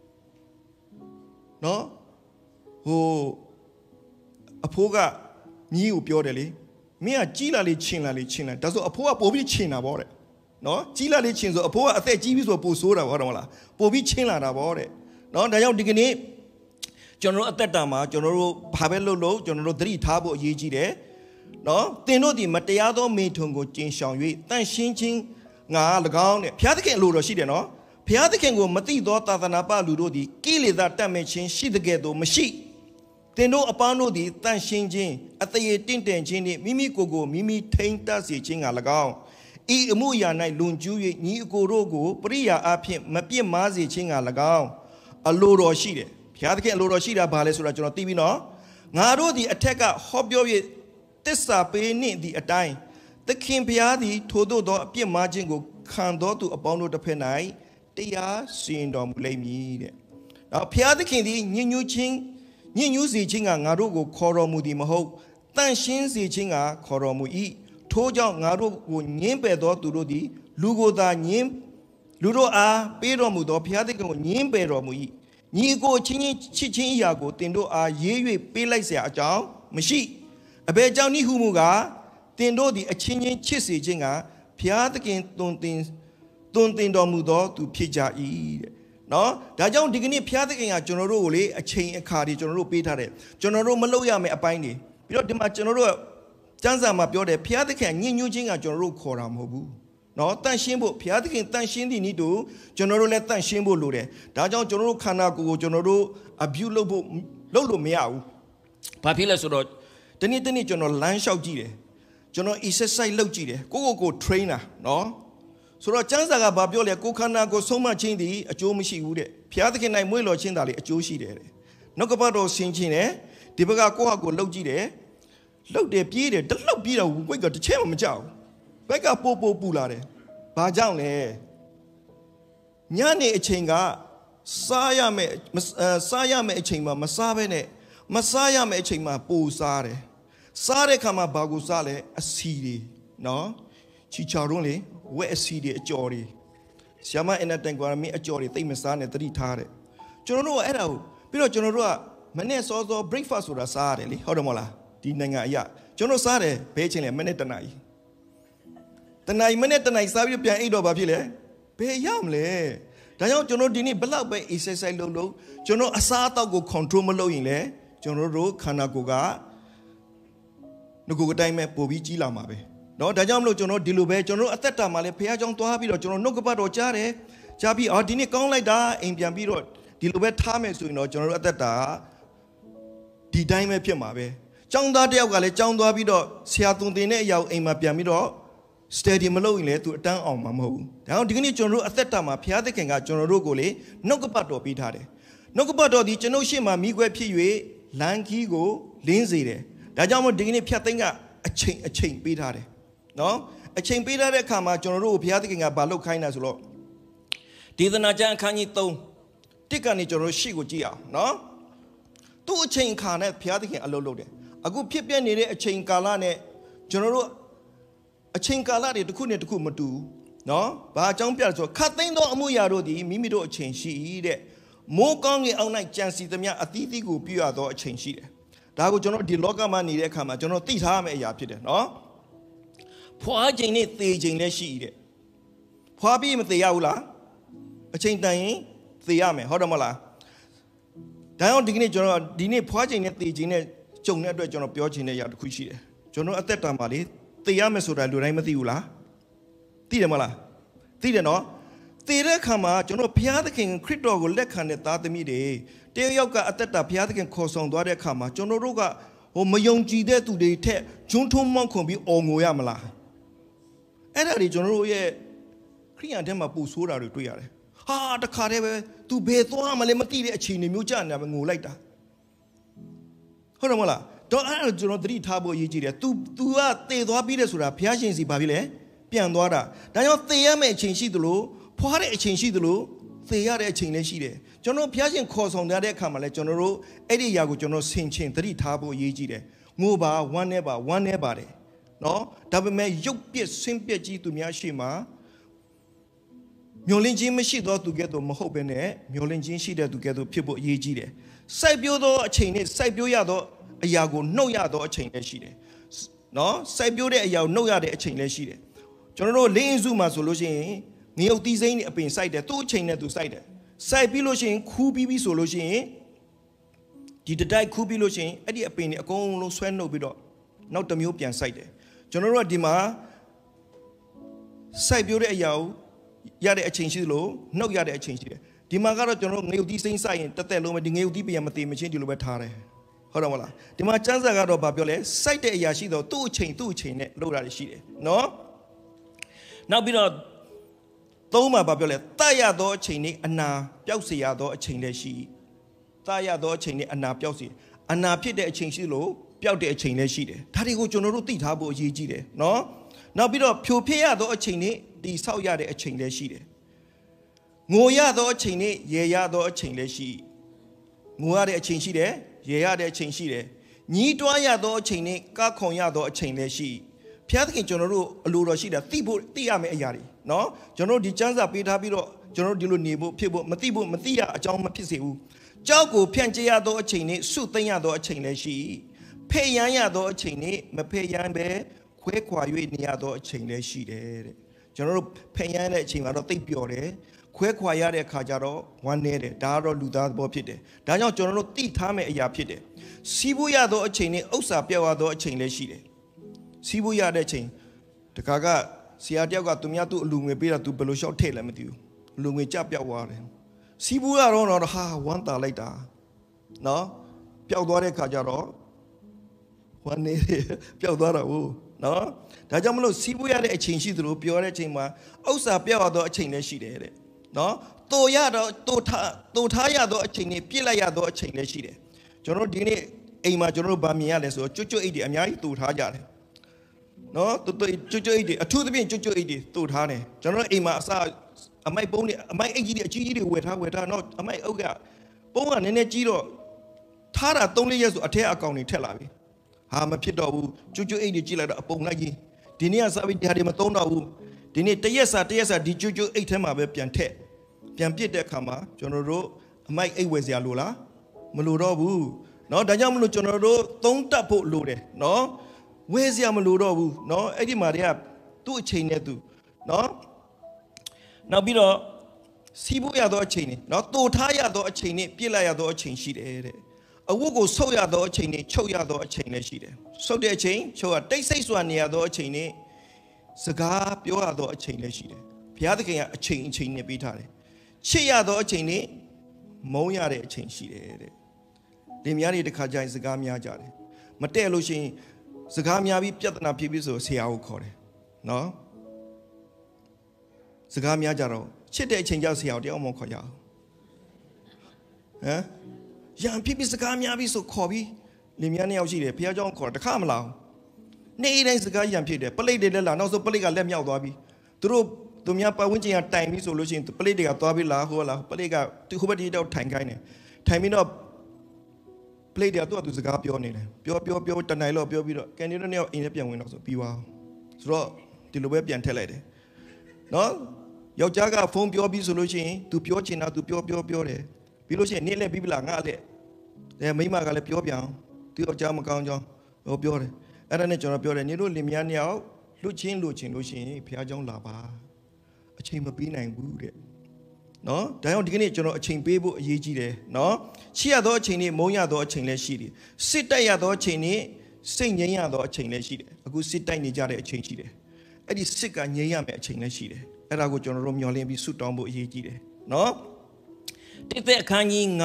နော်ဟိုအဖိုးကညီကိုပြောတယ်လေမင်းကကြီးလာလေချင်လာလေချင်လာဒါဆိုအဖိုးကပို့ပြီးချင်တာပေါ့တဲ့နော်ကြီးလာလေချင်ဆိုအဖိုးကအသက်ကြီးပြီဆိုပို့ဆိုးတာပေါ့ဟုတ်မလားပို့ပြီးချင်လာတာပေါ့တဲ့နော်ဒါကြောင့်ဒီကနေ့ကျွန်တော်တို့အသက်တာမှာကျွန်တော်တို့ဘာပဲလုပ်လို့ကျွန်တော်တို့သတိထားဖို့အရေးကြီးတယ်နော်သင်တို့ဒီမတရားသောမေထုံကိုကျင်ရှောင်၍တန့်ရှင်းခြင်းငါ၎င်းတဲ့ဘုရားသခင်အလိုတော်ရှိတယ်နော်ဘုရားသခင်ကိုမသိသောသာသနာပလူတို့သည်ကိလေသာတတ်မဲ့ခြင်းရှိတဲ့ကဲ့သို့မရှိသင်တို့အပေါင်းတို့သည်တန့်ရှင်းခြင်းအတရေတင့်တယ်ခြင်းနှင့်မိမိကိုယ်ကိုမိမိထိန်းတတ်စေခြင်းက၎င်းဤအမှုရာ၌လွန်ကျူး၍ညီအကိုတို့ကိုပရိယာအဖြစ်မပြစ်မှားစေခြင်းက၎င်းအလိုတော်ရှိတယ်ဘုရားသခင်အလိုတော်ရှိတာဘာလဲဆိုတာကျွန်တော်သိပြီနော်ငါတို့သည်အထက်ကဟောပြော၍တစ္ဆာပေးနှင့်သည့်အတိုင်းသခင်ဘုရားသည်ထိုသို့သောအပြစ်မှားခြင်းကိုခံတော်သူအပေါင်းတို့တစ်ဖက်၌တရားစီရင်တော်မူလိမ့်မည်တဲ့။နောက်ဘုရားသခင်သည်ညဉ့်ညူးစေခြင်းကငါတို့ကိုခေါ်တော်မူသည်မဟုတ်တန့်ရှင်းစေခြင်းကခေါ်တော်မူ၏ထို့ကြောင့်ငါတို့ကိုညှင်းပယ်သောသူတို့သည်လူကိုသာလူတို့အားပေးတော်မူသောဘုရားသခင်ကိုညှင်းပယ်တော်မူ၏ညီကိုချင်းချစ်ချင်းအရာကိုတင်တို့အားရေး၍ပေးလိုက်เสียအကြောင်းမရှိအဘယ်ကြောင့်နည်းဟုမူကားတင်တို့သည်အချင်းချင်းချစ်စေခြင်းကဘုရားသခင်တွင်တင်တော်မူသောသူဖြစ်ကြ၏တဲ့နော်ဒါကြောင့်ဒီကနေ့ဘုရားသခင်ကကျွန်တော်တို့ကိုလေအချိန်အခါတွေကျွန်တော်တို့ပေးထားတယ်ကျွန်တော်တို့မလုပ်ရမယ့်အပိုင်းတွေပြီးတော့ဒီမှာကျွန်တော်တို့ကျမ်းစာမှာပြောတယ်ဘုရားသခင်ညှဉ်းညူးခြင်းကကျွန်တော်တို့ခေါ်တာမဟုတ်ဘူးနော်တန့်ရှင်းဖို့ဘုရားသခင်တန့်ရှင်းသည့်နည်းတူကျွန်တော်တို့လည်းတန့်ရှင်းဖို့လိုတယ်ဒါကြောင့်ကျွန်တော်တို့ခန္ဓာကိုယ်ကိုကျွန်တော်တို့ abuse လုပ်လို့မရဘူးဘာဖြစ်လဲဆိုတော့တနေ့ကျွန်တော်လမ်းလျှောက်ကြည့်တယ်ကျွန်တော် exercise လုပ်ကြည့်တယ်ကို train တာနော်ဆိုတော့ကျမ်းစာကဘာပြောလဲကိုခန္ဓာကိုဆုံးမခြင်းသည်အကျိုးမရှိဘူးတဲ့ဘုရားသခင်၌မွေးလျော်ခြင်းသာလေအကျိုးရှိတယ်တဲ့နှုတ်ကပတ်တော်ဆင်ခြင်းတယ်ဒီဘက်ကကိုယ့်ဟာကိုလှုပ်ကြည့်တယ်လှုပ်တယ်ပြေးတယ်တလှုပ်ပြေးတော့ဝိတ်ကတစ်ချက်မှမကြောက်ဘက်ကပို့ပူလာတယ်ဘာကြောင့်လဲညနေအချိန်ကစားရမယ့်အချိန်မှာမစားဘဲနဲ့မစားရမယ့်အချိန်မှာပိုစားတယ်စားတဲ့ခါမှာဘာကိုစားလဲအစီတွေနော်ချီချော်တွန်းလေဝက်အစီတွေအကြော်တွေဆ iam အင်တာတန်ကွာမင်းအကြော်တွေတိတ်မစားနဲ့တတိထားတဲ့ကျွန်တော်တို့ကအဲ့ဒါကိုပြီးတော့ကျွန်တော်တို့ကမနေ့စော breakfast ဆိုတာစားရတယ်လေဟုတ်တယ်မဟုတ်လားဒီနိုင်ငံအရာကျွန်တော်စားတယ်ဘဲချင်းလေမနေ့တနာကြီးမနေ့တနာကြီးစားပြီးပြန်အိတ်တော့ဘာဖြစ်လဲဘယ်ရမလဲဒါကြောင့်ကျွန်တော်ဒီနေ့ဘလောက်ပဲ exercise လုပ်ကျွန်တော်အစားအသောက်ကို control မလုပ်ရင်လေကျွန်တော်တို့ခန္ဓာကိုယ်ကငကိုယ်တိုင်းပဲပို့ပြီးကြီးလာမှာပဲနော်ဒါကြောင့်မလို့ကျွန်တော်ဒီလိုပဲကျွန်တော်အသက်တာမှာလဲဖခင်ကြောင့်သွားပြီးတော့ကျွန်တော်နှုတ်ကပတ်တော်ကြားတယ်ကြားပြီးဒီနေ့ကောင်းလိုက်တာအိမ်ပြန်ပြီးတော့ဒီလိုပဲထားမယ်ဆိုရင်တော့ကျွန်တော်တို့အသက်တာဒီတိုင်းပဲဖြစ်မှာပဲကျောင်းသားတယောက်ကလည်းကျောင်းသွားပြီးတော့ဆရာသွန်သင်တဲ့အရာကိုအိမ်မှာပြန်ပြီးတော့ study မလုပ်ရင်လည်းသူအတန်းအောင်မှာမဟုတ်ဘူးဒါကြောင့်ဒီကနေ့ကျွန်တော်တို့အသက်တာမှာဖခင်သခင်ကကျွန်တော်တို့ကိုလေနှုတ်ကပတ်တော်ပေးထားတယ်နှုတ်ကပတ်တော်ဒီကျွန်ုပ်ရှေ့မှာမိခွဲဖြစ်၍လမ်းခီးကိုလင်းစေတယ်ဒါကြောင့်မို့ဒီကနေ့ဖြတ်သိမ်းကအချိန်ပေးထားတယ်နော်အချိန်ပေးထားတဲ့အခါမှာကျွန်တော်တို့ကိုဘုရားသခင်ကဘာလုပ်ခိုင်းတာဆိုတော့ဒေသနာကျမ်းအခန်းကြီး3တစ်ကနေကျွန်တော်တို့ရှေ့ကိုကြည့်အောင်နော်သူ့အချိန်အခါနဲ့ဘုရားသခင်အလုပ်လုပ်တယ်အခုဖြစ်ပြနေတဲ့အချိန်ကာလနဲ့ကျွန်တော်တို့အချိန်ကာလတွေတစ်ခုနဲ့တစ်ခုမတူဘူးနော်ဘာအကြောင်းပြလဲဆိုတော့ခတ်သိမ်းသောအမှုရာတို့သည်မိမိတို့အချိန်ရှိတဲ့မိုးကောင်းငယ်အောင်၌ကြံစီသမျှအသီးသီးကိုပြုရသောအချိန်ရှိတယ်ဒါကိုကျွန်တော်ဒီလောကမှာနေတဲ့အခါမှာကျွန်တော်သိထားရမယ့်အရာဖြစ်တယ်နော်ဖွာချိန်နဲ့သေချိန်လည်းရှိတဲ့ဖွာပြီးမသေရဘူးလားအချိန်တန်ရင်သေရမယ်ဟုတ်တယ်မဟုတ်လားဒါကြောင့်ဒီကနေ့ကျွန်တော်ဒီနေ့ဖွာချိန်နဲ့သေချိန်နဲ့ကြုံတဲ့အတွက်ကျွန်တော်ပြောချင်တဲ့အရာတစ်ခုရှိတယ်ကျွန်တော်အသက်တာမှာလေသေရမယ်ဆိုတာလူတိုင်းမသိဘူးလားသိတယ်မလားသိတယ်နော်သေတဲ့အခါမှာကျွန်တော်ဘုရားသခင်ခရစ်တော်ကိုလက်ခံတဲ့သားသမီးတွေတယောက်ကအသက်တာဘုရားသခင်ခေါ်ဆောင်သွားတဲ့အခါမှာကျွန်တော်တို့ကမယုံကြည်တဲ့သူတွေထက်ဂျွန်းထုံးမောင်းခွန်ပြီးအော်ငိုရမလားအဲ့ဒါတွေကျွန်တော်တို့ရဲ့ခရိယန်ထဲမှာပူဆိုးတာတွေတွေ့ရတယ်ဟာတခါတည်းပဲ तू ဘယ်သွားမှလည်းမသိတဲ့အခြေအနေမျိုးကြာနေတာပဲငိုလိုက်တာဟုတ်တယ်မလားတော့အဲ့ဒါကျွန်တော်သတိထားဖို့အရေးကြီးတယ် तू ကသေသွားပြီးတဲ့ဆိုတာဘုရားရှင်စီဘာဖြစ်လဲပြန်သွားတာဒါကြောင့်သေရမယ့်အချိန်ရှိသလိုဖွားတဲ့အချိန်ရှိသလိုသေရတဲ့အချိန်လည်းရှိတယ်ကျွန်တော်ဘုရားရှင်ခေါ်ဆောင်တဲ့အခါမှာလည်းကျွန်တော်တို့အဲ့ဒီအရာကိုကျွန်တော်ဆင်ခြင်သတိထားဖို့အရေးကြီးတယ်ငိုပါဝမ်းနေပါတယ်နော်ဒါပေမဲ့ရုပ်ပြည့်ဆင်းပြည့်ကြီးသူများရှိမှာမျောလင်းခြင်းမရှိသောသူကဲ့သို့မဟုတ်ဘဲနဲ့မျောလင်းခြင်းရှိတဲ့သူကဲ့သို့ဖြစ်ဖို့အရေးကြီးတယ်စိုက်ပျိုးသောအချိန်နဲ့စိုက်ပျိုးရသောအရာကိုနှုတ်ရသောအချိန်လည်းရှိတယ်နော်စိုက်ပျိုးတဲ့အရာကိုနှုတ်ရတဲ့အချိန်လည်းရှိတယ်ကျွန်တော်တို့လင်းအစုမှာဆိုလို့ရှိရင်ငရုတ်သီးစိမ်းတွေအပင်စိုက်တယ်သူ့အချိန်နဲ့သူစိုက်တယ်စိုက်ပြီးလို့ရှိရင်ခူးပြီးဆိုလို့ရှိရင်ဒီတတိုက်ခူးပြီးလို့ရှိရင်အဲ့ဒီအပင်တွေအကုန်လုံးဆွဲနှုတ်ပြီးတော့နောက်တစ်မျိုးပြန်စိုက်တယ်ကျွန်တော်တို့ကဒီမှာစိုက်ပျိုးတဲ့အရာကိုရတဲ့အချိန်ရှိသလိုနှုတ်ရတဲ့အချိန်ရှိတယ်ဒီမှာကတော့ကျွန်တော်တို့ငရုတ်သီးစိမ်းစိုက်ရင်တက်လုံးပဲဒီငရုတ်သီးပြန်မတည်မချင်းဒီလိုပဲထားတယ်ဟုတ်တယ်မလားဒီမှာကျမ်းစာကတော့ဗာပြောလဲစိုက်တဲ့အရာရှိတော့သူ့အချိန်နဲ့လုပ်တာရှိတယ်နော်နောက်ပြီးတော့သုံးမှာဗာပြောလဲတတ်ရသောအချိန်နဲ့အနာပျောက်စေရသောအချိန်လည်းရှိတတ်ရသောအချိန်နဲ့အနာပျောက်စေအနာဖြစ်တဲ့အချိန်ရှိလို့ပျောက်တဲ့အချိန်လည်းရှိတယ်ဒါတွေကိုကျွန်တော်တို့သိထားဖို့အရေးကြီးတယ်နော်နောက်ပြီးတော့ဖြိုဖျက်ရသောအချိန်နဲ့တိဆောက်ရတဲ့အချိန်လည်းရှိတယ်ငိုရသောအချိန်နဲ့ရေရသောအချိန်လည်းရှိငိုရတဲ့အချိန်ရှိတယ်ရေရတဲ့အချိန်ရှိတယ်ညီးတွားရသောအချိန်နဲ့ကားခုံရသောအချိန်လည်းရှိဘုရားသခင်ကျွန်တော်တို့အလိုတော်ရှိတာသိရမယ့်အရာတွေနော်ကျွန်တော်တို့ဒီကျမ်းစာပေးထားပြီးတော့ကျွန်တော်တို့ဒီလိုနေဖို့ဖြစ်ဖို့မသိရအကြောင်းမဖြစ်စေဘူးကြောက်ကိုဖြန့်ကျက်ရသောအချိန်နဲ့စုသိမ့်ရသောအချိန်လည်းရှိဖဲ့ရမ်းရသောအချိန်နဲ့မဖဲ့ရမ်းပဲခွဲခွာ၍နေရသောအချိန်လည်းရှိတယ်တဲ့ကျွန်တော်တို့ဖဲ့ရမ်းတဲ့အချိန်ကတော့တိတ်ပျော်တယ်ခွဲခွာရတဲ့အခါကျတော့ဝမ်းနည်းတယ်ဒါကတော့လူသားသဘောဖြစ်တယ်ဒါကြောင့်ကျွန်တော်တို့သိထားမယ့်အရာဖြစ်တယ်စီးဖို့ရသောအချိန်နဲ့ဥစ္စာပြောက်ရသောအချိန်လည်းရှိတယ်စီးဖို့ရတဲ့အချိန်တခါကဆရာတယောက်ကသူများသူ့အလူငွေပေးတာသူဘယ်လိုလျှောက်ထည့်လဲမသိဘူးအလူငွေကြပြောက်သွားတယ်စီးဖို့ရတော့ဟာဝမ်းသာလိုက်တာနော်ပျောက်သွားတဲ့ခါကျတော့ဝမ်းနေပျောက်သွားတာဟုတ်နော်ဒါကြောင့်မလို့စီးဖို့ရတဲ့အချိန်ရှိသလိုပြောတဲ့အချိန်မှာဥစ္စာပြောက်ရသောအချိန်လည်းရှိတယ်တဲ့နော်တိုရတော့တိုထားရသောအချိန်နဲ့ပြစ်လိုက်ရသောအချိန်လည်းရှိတယ်ကျွန်တော်ဒီနေ့အိမ်မှာကျွန်တော်တို့ဗာမြင်ရလဲဆိုတော့ကျွတ်အိတ်တွေအများကြီးတိုထားကြတယ်နော်ကျွတ်အိတ်တွေအထူးသဖြင့်ကျွတ်အိတ်တွေတိုထားတယ်ကျွန်တော်အိမ်မှာအမိုက်ပုံးတွေအမိုက်အိတ်ကြီးတွေအကြီးကြီးတွေဝယ်ထားနော်အမိုက်အုပ်ကပုံးကနည်းနည်းကြီးတော့ထားတာ3-4ရက်ဆိုအထက်အကောင်တွေထက်လာပြီဟာမဖြစ်တော့ဘူးကျွတ်အိတ်တွေကြည့်လိုက်တော့အပုံလိုက်ကြီးဒီနေ့ကစားပြီးဒါတွေမသုံးတော့ဘူးဒီနေ့တရက်စာဒီကျွတ်အိတ်ထဲမှာပဲပြန်ထက်ပြန်ပြစ်တဲ့အခါမှာကျွန်တော်တို့အမိုက်အိတ်ဝယ်စရာလိုလားမလိုတော့ဘူးเนาะဒါကြောင့်မလို့ကျွန်တော်တို့သုံးတတ်ဖို့လိုတယ်เนาะဝယ်စရာမလိုတော့ဘူးเนาะအဲ့ဒီမှာတည်းကသူ့အချိန်နဲ့သူเนาะနောက်ပြီးတော့စီးဖို့ရသောအချိန်နဲ့เนาะတိုထားရသောအချိန်နဲ့ပြစ်လိုက်ရသောအချိန်ရှိတယ်တဲ့အဝတ်ကိုဆုပ်ရသောအချိန်နဲ့ချုပ်ရသောအချိန်လည်းရှိတယ်ဆုပ်တဲ့အချိန်ချုပ်ရတိတ်ဆိတ်စွာနေရသောအချိန်နဲ့စကားပြောရသောအချိန်လည်းရှိတယ်ဘုရားသခင်ကအချိန်နဲ့ပေးထားတယ်ချစ်ရသောအချိန်နဲ့မုန်းရတဲ့အချိန်ရှိတယ်တဲ့လင်မယားတွေတစ်ခါကျရင်စကားများကြတယ်မတည့်လို့ရှိရင်စကားများပြီးပြဿနာဖြစ်ပြီးဆိုဆရာကိုခေါ်တယ်နော်စကားများကြတော့ချစ်တဲ့အချိန်ကျဆရာကိုတယောက်မှခေါ်ရအောင်ဟမ်ရံဖြစ်ပြီးစကားများပြီးဆိုခေါ်ပြီးလင်မယားနှစ်ယောက်ရှိတယ်ဘုရားကျောင်းခေါ်တခါမလာဘူးနေ့တိုင်းစကားရံဖြစ်တယ်ပလိတ်တွေလည်းလာနောက်ဆုံးပလိတ်ကလက်မြောက်သွားပြီးသူများပတ်ဝန်းကျင်ကတိုင်ပြီးဆိုလို့ရှိရင်ပလိတ်တွေကသွားပြီးလာဟိုလာပလိတ်ကသူဟိုဘက်ဒီတော့ထိုင်ခိုင်းတယ်ထိုင်ပြီးတော့ပလိတ်တွေကသူ့စကားပြောနေတယ်ပြောတနိုင်လို့ပြောပြီးတော့ကန်ဒီတို့နှစ်ယောက်အိမ်ထဲပြန်ဝင်တော့ဆိုပြီးသွားဆိုတော့ဒီလိုပဲပြန်ထည့်လိုက်တယ်နော်ယောက်ျားကဖုန်းပြောပြီးဆိုလို့ရှိရင်သူပြောချင်တာသူပြောတယ်ပြီးလို့ရှိရင်နေ့လည်းပြီးပြီလားငါလည်းမိမကလည်းပြောပြန်သူယောက်ျားမကောင်းကြောင်းဟောပြောတယ်အဲ့ဒါနဲ့ကျွန်တော်ပြောတယ်ညီတို့လင်မယားနှစ်ယောက်လွတ်ချင်းလို့ရှိရင်ဘုရားကျောင်းလာပါအချိန်မပေးနိုင်ဘူးတဲ့နော်ဒါကြောင့်ဒီကနေ့ကျွန်တော်အချိန်ပေးဖို့အရေးကြီးတယ်နော်ချစ်ရသောအချိန်နဲ့မုန်းရသောအချိန်လည်းရှိတယ်စစ်တိုက်ရသောအချိန်နဲ့စိတ်ငြိမ်းရသောအချိန်လည်းရှိတယ်အခုစစ်တိုက်နေကြတဲ့အချိန်ရှိတယ်အဲ့ဒီစစ်ကငြိမ်းရမယ်အချိန်လည်းရှိတယ်အဲ့ဒါကိုကျွန်တော်တို့မျှော်လင့်ပြီးဆုတောင်းဖို့အရေးကြီးတယ်နော်တိသက်အခန်းကြီး9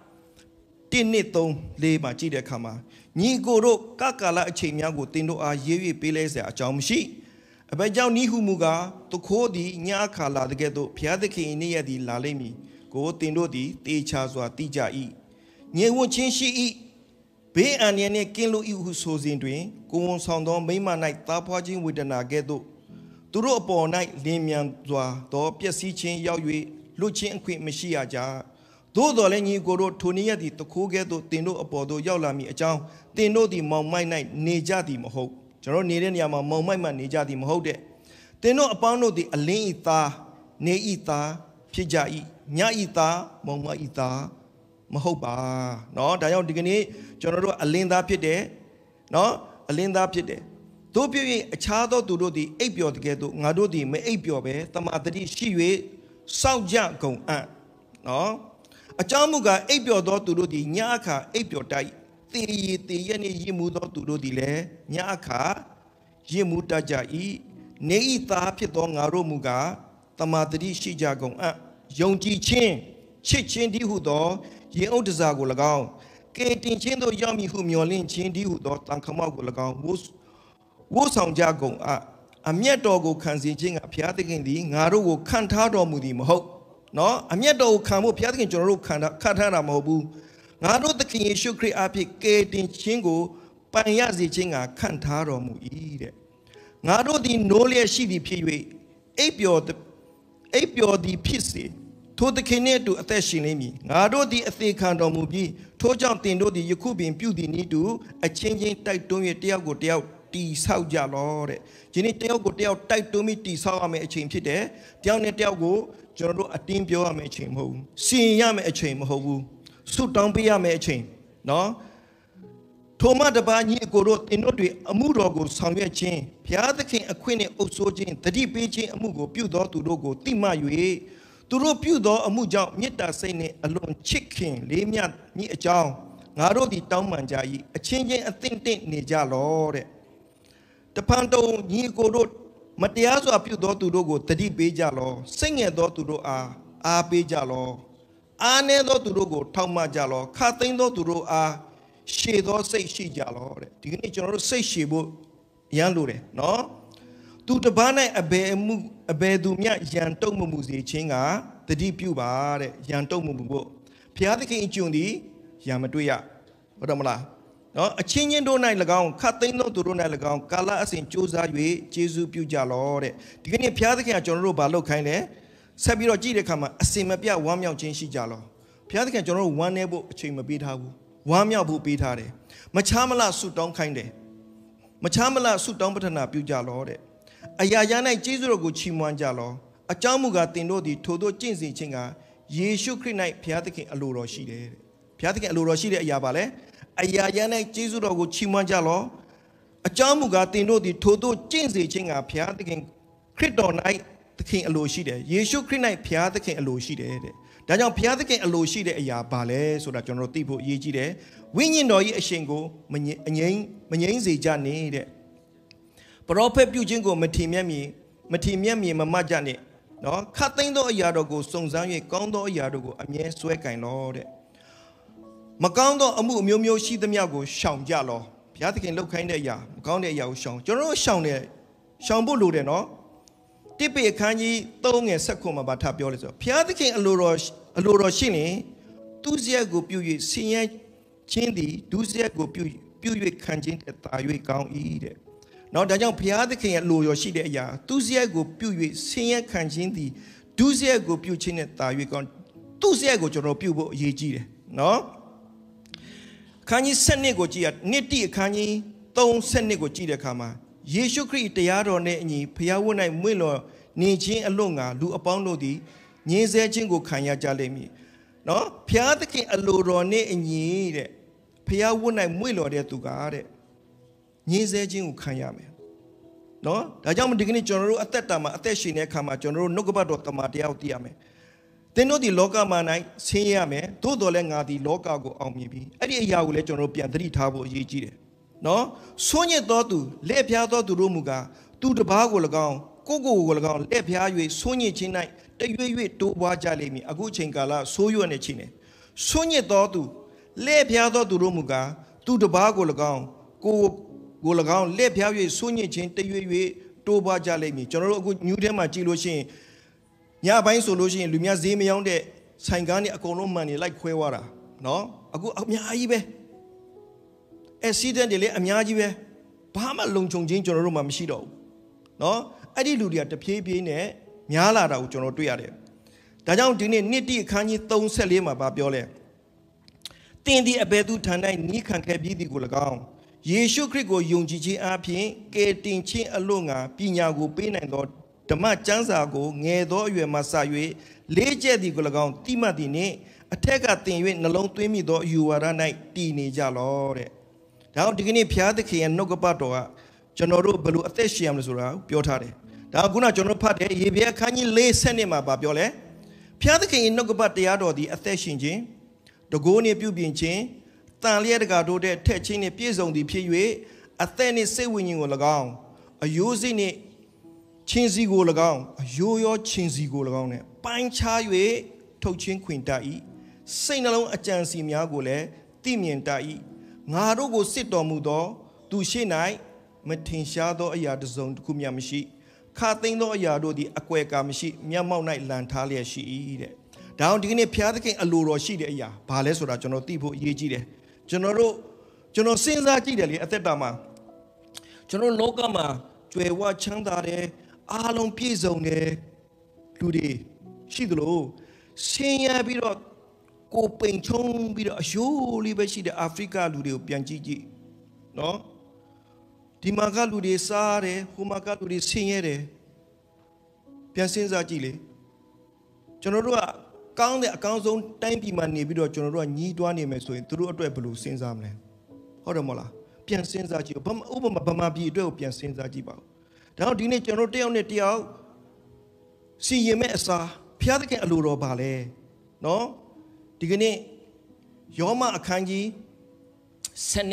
1-3 မှာကြည့်တဲ့အခါမှာညီကိုတို့ကကာလအချိန်များကိုတင်တို့အားရေး၍ပေးလဲစရာအကြောင်းမရှိအဘယ်ကြောင့်နိဟုမူကားတခိုးသည်ညအခါလာတဲ့ကဲ့သို့ဘုရားသခင်နေ့ရက်သည်လာလိမ့်မည်ကိုတင်တို့သည်တေချာစွာတိကြ၏ငြိမ်ဝှက်ခြင်းရှိ၏ဘေးအန္တရာယ်နှင့်ကင်းလွတ်၏ဟုဆိုစဉ်တွင်ကိုဝန်ဆောင်သောမိမ၌သားဖွားခြင်းဝေဒနာကဲ့သို့သူတို့အပေါ်၌လင်းမြန်စွာသောပျက်စီးခြင်းရောက်၍လွတ်ခြင်းအခွင့်မရှိရကြသို့တော်လည်းညီကိုတို့ထိုနေ့ရက်သည်တခိုးကဲ့သို့တင်တို့အပေါ်သို့ရောက်လာမည်အကြောင်းတင်တို့သည်မောင်မိုက်၌နေကြသည်မဟုတ်ကျွန်တော်နေတဲ့နေရာမှာမောင်မိုက်မှနေကြသည်မဟုတ်တဲ့တင်တို့အပေါင်းတို့သည်အလင်းဤသားနေဤသားဖြစ်ကြ၏ညဤသားမောင်မိုက်ဤသားမဟုတ်ပါเนาะဒါကြောင့်ဒီကနေ့ကျွန်တော်တို့အလင်းသားဖြစ်တယ်เนาะအလင်းသားဖြစ်တယ်တို့ပြည့်အခြားသောသူတို့သည်အိပ်ပျော်တကယ်သို့ငါတို့သည်မအိပ်ပျော်ပဲတမာတတိရှိ၍စောင့်ကြကုန်အံ့เนาะအကြောင်းမူကားအိပ်ပျော်သောသူတို့သည်ညအခါအိပ်ပျော်တတ်တေရည်တေရနှင့်ရည်မှုသောသူတို့သည်လည်းညအခါရည်မှုတတ်ကြ၏နေဤသားဖြစ်သောငါတို့မူကားတမာတတိရှိကြကုန်အံ့ယုံကြည်ခြင်းချစ်ခြင်းတည်းဟုသောရင်အုပ်တစားကို၎င်းကဲတင်ခြင်းတို့ရောက်မည်ဟုမျှော်လင့်ခြင်းတည်းဟုသောတန်ခမောက်ကို၎င်းဝိုးဆောင်ကြကုန်အမျက်တော်ကိုခံစေခြင်းကဘုရားသခင်သည်ငါတို့ကိုခံထားတော်မူသည်မဟုတ်နော်အမျက်တော်ကိုခံဖို့ဘုရားသခင်ကျွန်တော်တို့ခံထားတာမဟုတ်ဘူးငါတို့သခင်ယေရှုခရစ်အားဖြင့်ကယ်တင်ခြင်းကိုပိုင်ရစေခြင်းကခံထားတော်မူ၏တဲ့ငါတို့သည်နိုးလျက်ရှိသည်ဖြစ်၍အိပ်ပျော်သည်ဖြစ်စေထိုသခင်နှင့်အတူအသက်ရှင်လိမ့်မည်ငါတို့သည်အသေးခံတော်မူပြီးထိုကြောင့်တင်တို့သည်ယခုပင်ပြုသည်နည်းတူအချင်းချင်းတိုက်တွန်း၍တယောက်ကိုတယောက်တီဆောက်ကြလောတဲ့ဒီနေ့တယောက်ကိုတယောက်တိုက်တွန်းပြီးတီဆောက်ရမယ့်အချိန်ဖြစ်တယ်တယောက်နဲ့တယောက်ကိုကျွန်တော်တို့အတင်းပြောရမယ့်အချိန်မဟုတ်ဘူးစီရင်ရမယ့်အချိန်မဟုတ်ဘူးဆုတောင်းပေးရမယ့်အချိန်နော်ထိုမှတပါးညီအကိုတို့တင်တို့တွေအမှုတော်ကိုဆောင်ရွက်ခြင်းဘုရားသခင်အခွင့်နဲ့အုပ်စိုးခြင်းတတိပေးခြင်းအမှုကိုပြုသောသူတို့ကိုတိမှ၍သူတို့ပြုသောအမှုကြောင့်မေတ္တာစိတ်နှင့်အလွန်ချစ်ခင်လေးမြတ်ညီအကြောင်းငါတို့သည်တောင်းပန်ကြ၏အချင်းချင်းအသင့်တင့်နေကြလောတဲ့တဖန်တုံညီအကိုတို့မတရားစွာပြုသောသူတို့ကိုတတိပေးကြလောစိတ်ငယ်သောသူတို့အားပေးကြလောအားနည်းသောသူတို့ကိုထောက်မကြလောခတ်သိမ်းသောသူတို့အားရှည်သောစိတ်ရှိကြလောတဲ့ဒီကနေ့ကျွန်တော်တို့စိတ်ရှည်ဖို့ရမ်းလို့တယ်နော်သူတပား၌အဘယ်သူမြရန်တုံမမှုစေခြင်းကတတိပြုပါတဲ့ရန်တုံမမှုဖို့ဘုရားသခင်အကျုံသည်ရန်မတွေ့ရဟုတ်တယ်မလားနော်အချင်းချင်းတို့၌၎င်းခတ်သိမ်းသောသူတို့၌၎င်းကာလအစဉ်ကြိုးစား၍ကျေးဇူးပြုကြလောတဲ့ဒီကနေ့ဘုရားသခင်ကကျွန်တော်တို့ဘာလုပ်ခိုင်းလဲဆက်ပြီးတော့ကြည့်တဲ့အခါမှာအစဉ်မပြတ်ဝမ်းမြောက်ခြင်းရှိကြလောဘုရားသခင်ကျွန်တော်တို့ဝမ်းနေဖို့အချိန်မပေးထားဘူးဝမ်းမြောက်ဖို့ပေးထားတယ်မချားမလားဆုတောင်းခိုင်းတယ်မချားမလားဆုတောင်းပတ္ထနာပြုကြလောတဲ့အရာရာ၌ကျေးဇူးတော်ကိုချီးမွမ်းကြလောအကြောင်းမူကားတင်တို့သည်ထိုတို့ကျင့်စဉ်ခြင်းကယေရှုခရစ်၌ဘုရားသခင်အလိုတော်ရှိတယ်တဲ့ဘုရားသခင်အလိုတော်ရှိတဲ့အရာပါလဲအရာရာ၌ကျေးဇူးတော်ကိုချီးမွမ်းကြလောအကြောင်းမူကားတင်တို့သည်ထိုတို့ကျင့်စဉ်ခြင်းကဘုရားသခင်ခရစ်တော်၌သခင်အလိုရှိတယ်ယေရှုခရစ်၌ဘုရားသခင်အလိုရှိတယ်တဲ့ဒါကြောင့်ဘုရားသခင်အလိုရှိတဲ့အရာပါလဲဆိုတာကျွန်တော်တို့သိဖို့အရေးကြီးတယ်ဝိညာဉ်တော်၏အရှင်ကိုမငြိမ်းစေကြနေတဲ့ပရောဖက်ပြုခြင်းကိုမထီမဲ့မြင်မမှတ်ကြနဲ့နော်ခတ်သိမ်းသောအရာတော်ကိုစုံစမ်း၍ကောင်းသောအရာတို့ကိုအမြဲဆွဲကင်လောတဲ့မကောင်းသောအမှုအမျိုးမျိုးရှိသမျှကိုရှောင်ကြလောဘုရားသခင်လှုပ်ခိုင်းတဲ့အရာမကောင်းတဲ့အရာကိုရှောင်ကျွန်တော်တို့ရှောင်ဖို့လိုတယ်နော်တိပိအခန်းကြီး3:19မှာဗာထပြောလို့ဆိုဘုရားသခင်အလိုတော်ရှိရင်သူစရက်ကိုပြု၍ဆင်းရဲခြင်းသည်ဒုစရက်ကိုပြု၍ခံခြင်းတသာ၍ကောင်း၏တဲ့နော်ဒါကြောင့်ဘုရားသခင်ရဲ့အလိုတော်ရှိတဲ့အရာသူစရက်ကိုပြု၍ဆင်းရဲခံခြင်းသည်ဒုစရက်ကိုပြုခြင်းနဲ့သာ၍ကောင်းသူစရက်ကိုကျွန်တော်ပြုဖို့အရေးကြီးတယ်နော်အခန်းကြီး7ကိုကြည့်ရနှစ်တိအခန်းကြီး3:7ကိုကြည့်တဲ့အခါမှာယေရှုခရစ်တရားတော်နဲ့အညီဘုရားဝတ်၌မွေ့လျော်နေခြင်းအလို့ငါလူအပေါင်းတို့သည်ညှင်းဆဲခြင်းကိုခံရကြလိမ့်မည်နော်ဘုရားသခင်အလိုတော်နဲ့အညီတဲ့ဘုရားဝတ်၌မွေ့လျော်တဲ့သူကတဲ့ညှင်းဆဲခြင်းကိုခံရမယ်နော်ဒါကြောင့်ဒီကနေ့ကျွန်တော်တို့အသက်တာမှာအသက်ရှင်တဲ့အခါမှာကျွန်တော်တို့နှုတ်ကပတ်တော်တမန်တရားကိုသိရမယ်သင်တို့ဒီလောကမှာ၌ဆင်းရဲရမယ်သို့တော်လည်းငါဒီလောကကိုအောင်မြင်ပြီအဲ့ဒီအရာကိုလည်းကျွန်တော်တို့ပြန်သတိထားဖို့အရေးကြီးတယ်နော်ဆွညစ်တော်သူလက်ပြားတော်သူတို့မူကားသူတပားကို၎င်းကို၎င်းလက်ဖျား၍ဆိုးညစ်ခြင်း၌တရွေ့တိုးပွားကြလိမ့်မည်အခုချိန်ကာလဆိုးရွက်နေခြင်းနဲ့ဆိုးညစ်သောသူလက်ဖျားသောသူတို့မူကားသူတပားကို၎င်းကို၎င်းလက်ဖျား၍ဆိုးညစ်ခြင်းတရွေ့တိုးပွားကြလိမ့်မည်ကျွန်တော်တို့အခုညူးထဲမှာကြည့်လို့ရှိရင်ညပိုင်းဆိုလို့ရှိရင်လူများဈေးမရောက်တဲ့ဆိုင်ကားနဲ့အကုန်လုံးမှန်နေလိုက်ခွဲသွားတာနော်အခုအများကြီးပဲ accident တွေလည်းအများကြီးပဲဘာမှလုံခြုံခြင်းကျွန်တော်တို့မှမရှိတော့ဘူးနော်အဲ့ဒီလူတွေကတဖြည်းဖြည်းနဲ့များလာတာကိုကျွန်တော်တွေ့ရတယ်ဒါကြောင့်ဒီနေ့နှစ်တိအခန်းကြီး34မှာပြောလဲတင်းဒီအဘယ်သူထံ၌နီးခံခဲ့ပြီးသည်ကို၎င်းယေရှုခရစ်ကိုယုံကြည်ခြင်းအပြင်ကယ်တင်ခြင်းအလို့ငါပညာကိုပေးနိုင်သောဓမ္မကျမ်းစာကိုငယ်သောအရွယ်မှစ၍လေးကျက်သည်ကို၎င်းတိမှတ်သည်နှင့်အထက်ကတင်၍နှလုံးသွင်းမိသောအယူဝါဒ၌တည်နေကြလောတဲ့ဒါကြောင့်ဒီကနေ့ဘုရားသခင်ရဲ့နှုတ်ကပတ်တော်ကကျွန်တော်တို့ဘယ်လိုအသက်ရှင်ရမလဲဆိုတာပြောထားတယ်ဒါကခုနကျွန်တော်ဖတ်တယ်ယေဘရခန်းကြီး40မှာပြောလဲဘုရားသခင်ရဲ့နှုတ်ကပတ်တရားတော်သည်အသက်ရှင်ခြင်းတကိုးနှင့်ပြုပြင်ခြင်းတန်လျက်တကာတို့တဲ့ထက်ချင်းနှင့်ပြည့်စုံသည်ဖြစ်၍အသက်နှင့်စိတ်ဝိညာဉ်ကို၎င်းအယိုးစိနှင့်ချင်းစီကို၎င်းအယိုးရောချင်းစီကို၎င်းနဲ့ပိုင်းခြား၍ထုတ်ချင်းခွင်တတ်၏စိတ်နှလုံးအကြံစီများကိုလည်းသိမြင်တတ်၏ငါတို့ကိုစစ်တော်မူသောသူရှိ၌မထင်ရှားသောအရာတစ်စုံတစ်ခုမျှမရှိခါသိမ်းသောအရာတို့သည်အကွယ်ကာမရှိမျက်မှောက်၌လန်ထားလျက်ရှိ၏တဲ့ဒါအောင်ဒီကနေ့ဘုရားသခင်အလိုတော်ရှိတဲ့အရာဘာလဲဆိုတာကျွန်တော်သိဖို့အရေးကြီးတယ်ကျွန်တော်စဉ်းစားကြည့်တယ်လေအသက်တာမှာကျွန်တော်လောကမှာကြွယ်ဝချမ်းသာတယ်အားလုံးပြည့်စုံတယ်လူတွေရှိသလိုဆင်းရဲပြီးတော့ကိုပိန်ချုံပြီးတော့အယိုးလေးပဲရှိတဲ့အာဖရိကလူတွေကိုပြန်ကြည့်နော်ဒီမှာကလူတွေစားတယ်ဟိုမှာကလူတွေဆင်းရဲတယ်ပြန်စဉ်းစားကြည့်လေကျွန်တော်တို့ကကောင်းတဲ့အကောင်းဆုံးတိုင်းပြည်မှာနေပြီးတော့ကျွန်တော်တို့ကညီးတွားနေမယ်ဆိုရင်သူတို့အတွက်ဘယ်လိုစဉ်းစားမလဲဟုတ်တယ်မဟုတ်လားပြန်စဉ်းစားကြည့်ဥပမာဗမာပြည်အတွက်ကိုပြန်စဉ်းစားကြည့်ပါဦးဒါတော့ဒီနေ့ကျွန်တော်တယောက်နဲ့တယောက်စီရင်မဲ့အစားဘုရားသခင်အလိုတော်ပါလဲနော်ဒီကနေ့ယောမအခန်းကြီး7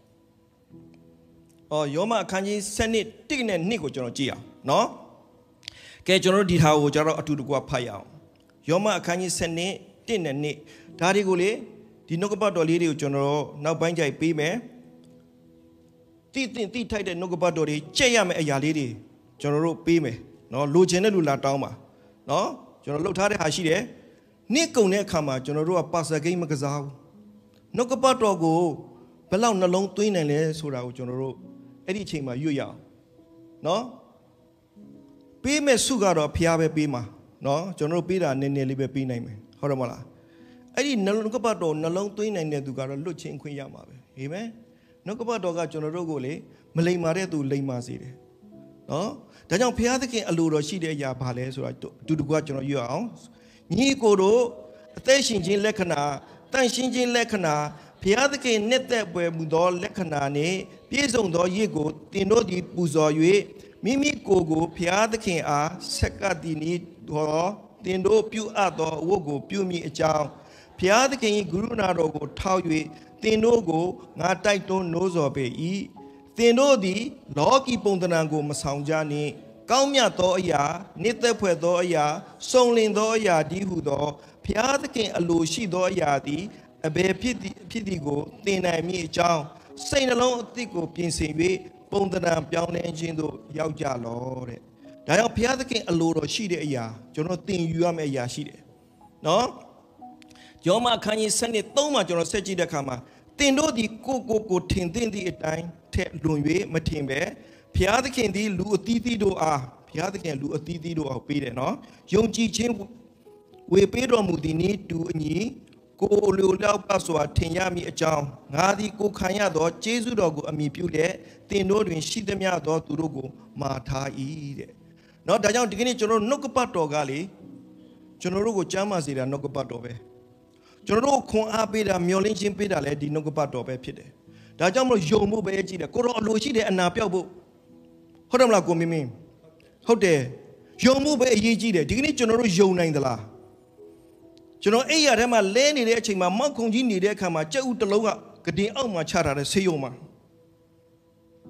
ယောမအခန်းကြီး7 1နဲ့2ကိုကျွန်တော်ကြည့်အောင်နော်ကဲကျွန်တော်ဒီထားကိုကျွန်တော်အတူတကွဖတ်ရအောင်ယောမအခန်းကြီး7 1နဲ့2ဒါတွေကိုလေဒီနှုတ်ကပတ်တော်လေးတွေကိုကျွန်တော်နောက်ပိုင်းကျပေးမယ်တိထိုက်တဲ့နှုတ်ကပတ်တော်တွေကြက်ရမယ့်အရာလေးတွေကျွန်တော်တို့ပေးမယ်နော်လိုချင်တဲ့လူလာတောင်းပါနော်ကျွန်တော်လှုပ်ထားတဲ့ဟာရှိတယ်နေ့ကုန်တဲ့အခါမှာကျွန်တော်တို့ကပါဆာဂိမ်းမကစားဘူးနှုတ်ကပတ်တော်ကိုဘယ်လောက်နှလုံးသွင်းနိုင်လဲဆိုတာကိုကျွန်တော်တို့အဲ့ဒီအချိန်မှာရွတ်ရအောင်နော်ပေးမဲ့စုကတော့ဖျားပဲပေးမှာနော်ကျွန်တော်တို့ပေးတာနည်းနည်းလေးပဲပေးနိုင်မယ်ဟုတ်တယ်မလားအဲ့ဒီနှုတ်ကပတ်တော်နှလုံးသွင်းနိုင်တဲ့သူကတော့လွတ်ချင်းခွင့်ရမှာပဲအာမင်နှုတ်ကပတ်တော်ကကျွန်တော်တို့ကိုလေမလိမ္မာတဲ့သူလိမ္မာစေတယ်နော်ဒါကြောင့်ဘုရားသခင်အလိုတော်ရှိတဲ့အရာဘာလဲဆိုတာအတူတကွကျွန်တော်ရွတ်အောင်ညီကိုတို့အသက်ရှင်ခြင်းလက္ခဏာတန်ရှင်းခြင်းလက္ခဏာဘုရားသခင်နှစ်သက်ပွေမှုသောလက္ခဏာနှင့်ပြည့်စုံသောရစ်ကိုတင်တို့သည်ပူဇော်၍မိမိကိုယ်ကိုဘုရားသခင်အားဆက်ကပ်သည်နည်းသောတင်တို့ပြုအပ်သောအဝတ်ကိုပြုမိအကြောင်းဘုရားသခင်၏ကရုဏာတော်ကိုထောက်၍တင်တို့ကိုငါတိုက်တွန်းနိုးဆော်ပေ၏တင်တို့သည်လောကီပုံသဏ္ဍာန်ကိုမဆောင်ကြနှင့်ကောင်းမြတ်သောအရာနှစ်သက်ဖွယ်သောအရာစုံလင်သောအရာတည်းဟုသောဘုရားသခင်အလိုရှိသောအရာသည်အဘယ်ဖြစ်သည်ကိုသင်နိုင်မည်အကြောင်းစိတ်နှလုံးအသစ်ကိုပြင်ဆင်၍ပုံသဏ္ဍာန်ပြောင်းလဲခြင်းသို့ရောက်ကြလောတဲ့ဒါကြောင့်ဘုရားသခင်အလိုတော်ရှိတဲ့အရာကျွန်တော်သင်ယူရမယ့်အရာရှိတယ်နော်ယောမအခန်းကြီး7:3မှာကျွန်တော်ဆက်ကြည့်တဲ့အခါမှာသင်တို့သည်ကိုထင်သင့်သည့်အတိုင်းထက်လွန်၍မထင်ပဲဘုရားသခင်သည်လူအသီးသီးတို့အားဘုရားသခင်လူအသီးသီးတို့အားပေးတယ်နော်ယုံကြည်ခြင်းဝေပေးတော်မူသည်နည်းတူအညီကိုလိုလောက်ပါစွာထင်ရမည်အကြောင်းငါသည်ကိုခံရသောကျေးဇူးတော်ကိုအမိပြုလျက်သင်တို့တွင်ရှိသမျှသောသူတို့ကိုမာထား၏တဲ့နော်ဒါကြောင့်ဒီကနေ့ကျွန်တော်နှုတ်ကပတ်တော်ကလေကျွန်တော်တို့ကိုကြမ်းမာစေတာနှုတ်ကပတ်တော်ပဲကျွန်တော်တို့ခွန်အားပေးတာမျှော်လင့်ခြင်းပေးတာလည်းဒီနှုတ်ကပတ်တော်ပဲဖြစ်တယ်ဒါကြောင့်မလို့ယုံဖို့ပဲကြည့်တယ်ကိုတော့အလိုရှိတဲ့အနာပြောက်ဖို့ဟုတ်တယ်မလားကိုမင်းဟုတ်တယ်ယုံဖို့ပဲအရေးကြီးတယ်ဒီကနေ့ကျွန်တော်တို့ယုံနိုင်သလားကျွန်တော်အိယာထဲမှာလဲနေတဲ့အချိန်မှာမောက်ခုံကြီးနေတဲ့အခါမှာကြက်ဥတစ်လုံးကကတင်အောက်မှာချထားတဲ့ဆေးရုံမှာ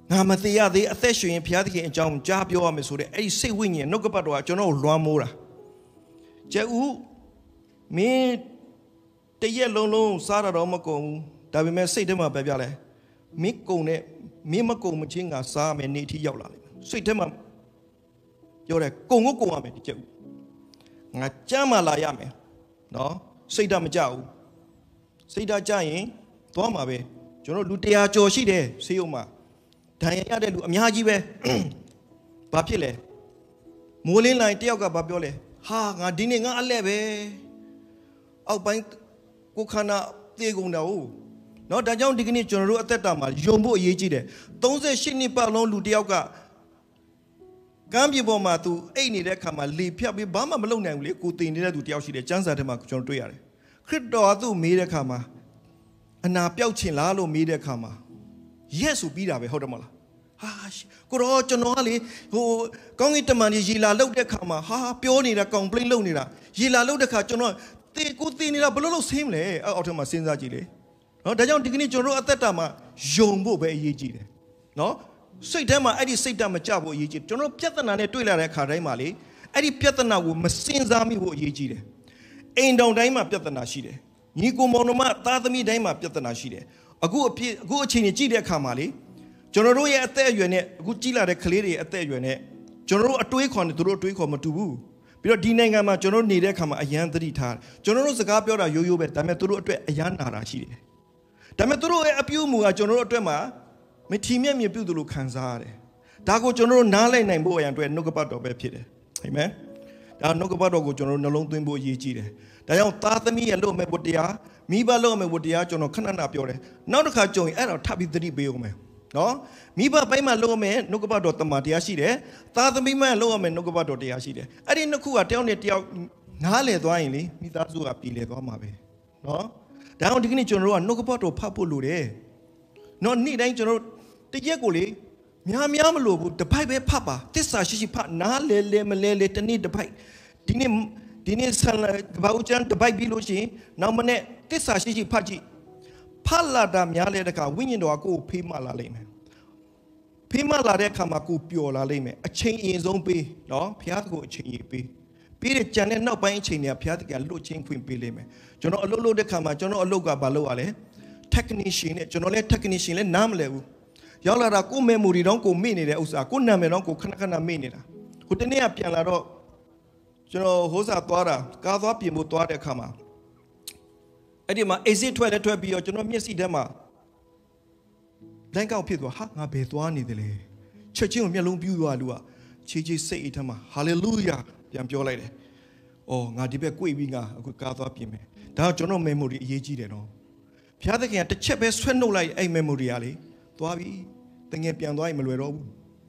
ငါမသိရသေးအသက်ရှင်ရင်ဘုရားသခင်အကြောင်းကြားပြောရမယ်ဆိုတဲ့အဲ့ဒီစိတ်ဝိညာဉ်နှုတ်ကပတ်တော်ကကျွန်တော်ကိုလွှမ်းမိုးတာကျက်ဦးမင်းတရက်လုံးစားရတော့မကုန်ဘူးဒါပေမဲ့စိတ်ထဲမှာပဲပြလဲမင်းကုန်နဲ့မင်းမကုန်မချင်းငါစားမယ်နေအထိရောက်လာလိမ့်မယ်စိတ်ထဲမှာပြောတယ်ကုန်ကိုကုန်ရမယ်ဒီကျက်ဦးငါကြမ်းမှလာရမယ်နော်စိတ်ဓာတ်မကြဘူးစိတ်ဓာတ်ကြရင်သွားမှာပဲကျွန်တော်လူ100ကျော်ရှိတယ်ဆေးရုံမှာဒဏ်ရာရတဲ့လူအများကြီးပဲဘာဖြစ်လဲမိုးလင်းလိုက်တယောက်ကဘာပြောလဲဟာငါဒီနေ့ငါအလဲပဲအောက်ပိုင်းကိုခန္ဓာသေကုန်တာဟုတ်နော်ဒါကြောင့်ဒီကနေ့ကျွန်တော်တို့အသက်တာမှာယုံဖို့အရေးကြီးတယ်38နှစ်ပတ်လုံးလူတယောက်ကကမ်းပြေပေါ်မှာသူအိတ်နေတဲ့အခါမှာလေဖြတ်ပြီးဘာမှမလုပ်နိုင်ဘူးလေကိုတင်နေတဲ့သူတယောက်ရှိတယ်ကျမ်းစာထဲမှာကျွန်တော်တွေ့ရတယ်ခရစ်တော်ကသူ့မေးတဲ့အခါမှာအနာပြောက်ချင်လားလို့မေးတဲ့အခါမှာရက်ဆိုပြီးတာပဲဟုတ်တယ်မလားဟာကိုတော့ကျွန်တော်ကလေကောင်းကင်တမန်ကြီးရေလာလုတ်တဲ့ခါမှာဟာပြောနေတာ complain လုပ်နေတာရေလာလုတ်တဲ့ခါကျွန်တော်တေကိုတင်နေတာဘယ်လိုလုပ်ဆင်းမလဲအောက်ထပ်မှာစဉ်းစားကြည့်လေနော်ဒါကြောင့်ဒီကနေ့ကျွန်တော်တို့အသက်တာမှာယုံဖို့ပဲအရေးကြီးတယ်နော်စိတ်ထဲမှာအဲ့ဒီစိတ်ဓာတ်မကြဖို့အရေးကြီးကျွန်တော်ပြဿနာနဲ့တွေ့လာတဲ့ခါတိုင်းမှာလေအဲ့ဒီပြဿနာကိုမစင်စားမိဖို့အရေးကြီးတယ်အိမ်တောင်တိုင်းမှာပြဿနာရှိတယ်ညီကိုမောင်နှမသားသမီးတိုင်းမှာပြဿနာရှိတယ်အခုအချိန်ကြီးကြည့်တဲ့အခါမှာလေကျွန်တော်တို့ရဲ့အသက်အရွယ်နဲ့အခုကြီးလာတဲ့ကလေးတွေအသက်အရွယ်နဲ့ကျွန်တော်တို့အတွေးခေါ်နေသူတို့အတွေးခေါ်မတူဘူးပြီးတော့ဒီနိုင်ငံမှာကျွန်တော်နေတဲ့အခါမှာအယံသတိထားကျွန်တော်တို့စကားပြောတာရိုးရိုးပဲဒါပေမဲ့သူတို့အတွက်အယံနာတာရှိတယ်ဒါပေမဲ့သူတို့ရဲ့အပြုအမူကကျွန်တော်တို့အတွက်မှာမထီမဲ့မြင်ပြုသူလို့ခံစားရတယ်ဒါကိုကျွန်တော်တို့နားလည်နိုင်ဖို့အရန်အတွက်နှုတ်ကပတ်တော်ပဲဖြစ်တယ်အာမင်ဒါနှုတ်ကပတ်တော်ကိုကျွန်တော်တို့နှလုံးသွင်းဖို့အရေးကြီးတယ်ဒါကြောင့်သားသမီးရဲ့လို့မဲ့ဝတ္တရားမိဘလို့မဲ့ဝတ္တရားကျွန်တော်ခဏပြောတယ်နောက်တစ်ခါကြုံရင်အဲ့တော့ထပ်ပြီးသတိပေးအောင်မယ်နော်မိဘပိုင်းမှာလို့မဲ့နှုတ်ကပတ်တော်တမန်တရားရှိတယ်သားသမီးမှလို့မဲ့နှုတ်ကပတ်တော်တရားရှိတယ်အဲ့ဒီနှစ်ခုကတယောက်နဲ့တယောက်နားလည်သွားရင်လေမိသားစုကပြည်လည်သွားမှာပဲနော်ဒါကြောင့်ဒီကနေ့ကျွန်တော်တို့ကနှုတ်ကပတ်တော်ဖတ်ဖို့လိုတယ်နော်နေ့တိုင်းကျွန်တော်တရက်ကိုလေများမလို့ဘူးတပိုက်ပဲဖတ်ပါတစ္ဆာရှိဖတ်နားလဲမလဲတနေ့တပိုက်ဒီနေ့ဆန်ဘာဦးကျန်တပိုက်ပြီးလို့ရှိရင်နောက်မနေ့တစ္ဆာရှိဖတ်ကြည့်ဖတ်လာတာများလဲတခါဝိညာဉ်တော်ကကိုယ်ဖေးမလာလိမ့်မယ်ဖေးမလာတဲ့အခါမှာကိုပျော်လာလိမ့်မယ်အချိန်အရင်ဆုံးပေးနော်ဘုရားကိုအချိန်ကြီးပေးတဲ့ကြံတဲ့နောက်ပိုင်းအချိန်တွေကဘုရားတကယ်လွတ်ချင်းဖွင့်ပေးလိမ့်မယ်ကျွန်တော်အလုပ်လုပ်တဲ့ခါမှာကျွန်တော်အလုပ်ကဘာလုပ်ရလဲ technician နဲ့ကျွန်တော်လည်း technician လည်းနားမလဲဘူးရောက်လာတာကို memory တော့ကိုမေ့နေတဲ့ဥစ္စာကိုနာမည်တော့ကိုခဏမေ့နေတာကိုတနေ့ကပြန်လာတော့ကျွန်တော်ဟိုးစားသွားတာကားသွားပြင်ဖို့သွားတဲ့အခါမှာအဲ့ဒီမှာ exit ထွက်ပြီးတော့ကျွန်တော်မျက်စိထဲမှာလမ်းကောက်ဖြစ်သွားဟာငါဘယ်သွားနေတယ်လဲချက်ချင်းကိုမျက်လုံးပြူးသွားလူကခြေစိတ်အိတ်ထဲမှာ hallelujah ပြန်ပြောလိုက်တယ်အော်ငါဒီဘက်꿰ပြီးငါအခုကားသွားပြင်မယ်ဒါကကျွန်တော် memory အရေးကြီးတယ်နော်ဘုရားသခင်ကတစ်ချက်ပဲဆွဲနှုတ်လိုက်အဲ့ memory ကလေသွားပြီတငယ်ပြန်သွားရင်မလွယ်တော့ဘူး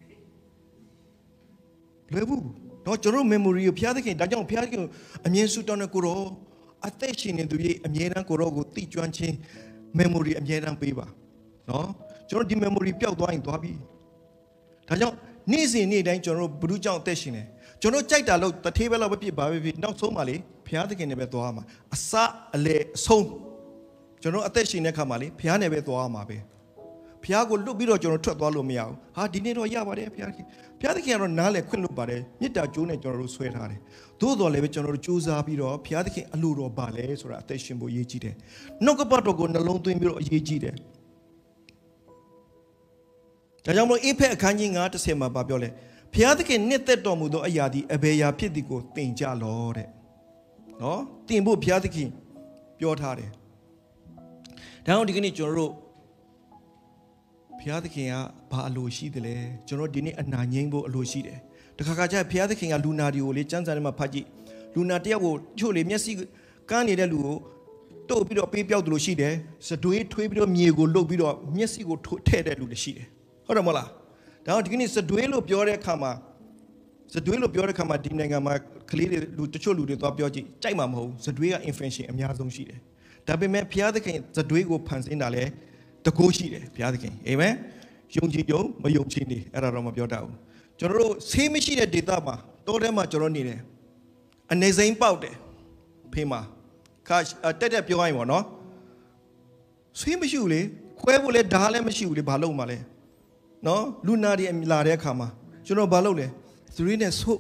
လွယ်ဘူးတော့ကျွန်တော် memory ကိုဘုရားသခင်ဒါကြောင့်ဘုရားသခင်အမြဲဆူတောင်းတဲ့ကိုတော့အသက်ရှင်နေသူရဲ့အမြဲတမ်းကိုတော့ကိုသိကျွမ်းခြင်း memory အမြဲတမ်းပေးပါနော်ကျွန်တော်ဒီ memory ပျောက်သွားရင်သွားပြီဒါကြောင့်နေ့စဉ်နေ့တိုင်းကျွန်တော်ဘုရုကြောင့်အသက်ရှင်နေကျွန်တော်ကြိုက်တာလို့တထေးပဲလောက်ပဲဖြစ်ပါပဲဖြစ်နောက်ဆုံးမှလေဘုရားသခင်နဲ့ပဲသွားမှာအစအလေအဆုံးကျွန်တော်အသက်ရှင်တဲ့ခါမှာလေဘုရားနဲ့ပဲသွားမှာပဲဘုရားကိုလွတ်ပြီးတော့ကျွန်တော်ထွက်သွားလို့မရဘူးဟာဒီနေ့တော့ရပါတယ်ဘုရားသခင်ကတော့နားလေခွင့်လွတ်ပါတယ်မေတ္တာကြိုးနဲ့ကျွန်တော်တို့ဆွဲထားတယ်သို့တော်လည်းပဲကျွန်တော်တို့ကြိုးစားပြီးတော့ဘုရားသခင်အလိုတော်ပါလဲဆိုတာအသက်ရှင်ဖို့အရေးကြီးတယ်နှုတ်ကပတ်တော်ကိုနှလုံးသွင်းပြီးတော့အရေးကြီးတယ်ဒါကြောင့်မို့အေဖက်အခန်းကြီး9:10မှာပြောလဲဘုရားသခင်နှစ်သက်တော်မူသောအရာသည်အဘယ်အရာဖြစ်သည်ကိုသင်ကြလောတဲ့နော်သင်ဖို့ဘုရားသခင်ပြောထားတယ်ဒါကြောင့်ဒီကနေ့ကျွန်တော်တို့ဘုရားသခင်ကဘာအလိုရှိတယ်လဲကျွန်တော်ဒီနေ့အနာငြိမ်းဖို့အလိုရှိတယ်တခါကျဘုရားသခင်ကလူနာတွေကိုလေစမ်းစာထဲမှာဖတ်ကြည့်လူနာတယောက်ကိုချို့လေမျက်စိကန်းနေတဲ့လူကိုတို့ပြီးတော့ပေးပြောက်တယ်လို့ရှိတယ်စတွေးထွေးပြီးတော့မြေကိုလုတ်ပြီးတော့မျက်စိကိုထဲ့တဲ့လူတွေရှိတယ်ဟုတ်တယ်မဟုတ်လားဒါတော့ဒီကနေ့စတွေးလို့ပြောတဲ့အခါမှာဒီနိုင်ငံမှာကလေးတွေလူတချို့လူတွေသွားပြောကြည့်ကြိုက်မှာမဟုတ်ဘူးစတွေးက infection အများဆုံးရှိတယ်ဒါပေမဲ့ဘုရားသခင်စတွေးကိုဖန်ဆင်းတာလဲတကိုးရှိတယ်ဘုရားသခင်အာမင်ယုံကြည်ယုံမယုံကြည်နေအဲ့ဒါတော့မပြောတတ်ဘူးကျွန်တော်တို့ဆေးမရှိတဲ့ဒေသမှာတောထဲမှာကျွန်တော်နေတယ်အနေစိမ်းပေါက်တယ်ဖေးမှာခါတက်ပြောရရင်ပေါ့နော်ဆေးမရှိဘူးလေခွဲဖို့လဲဓာတ်လည်းမရှိဘူးလေဘာလုပ်မှလဲနော်လူနာတွေလာတဲ့အခါမှာကျွန်တော်ဘာလုပ်လဲဇွေးနဲ့ဆို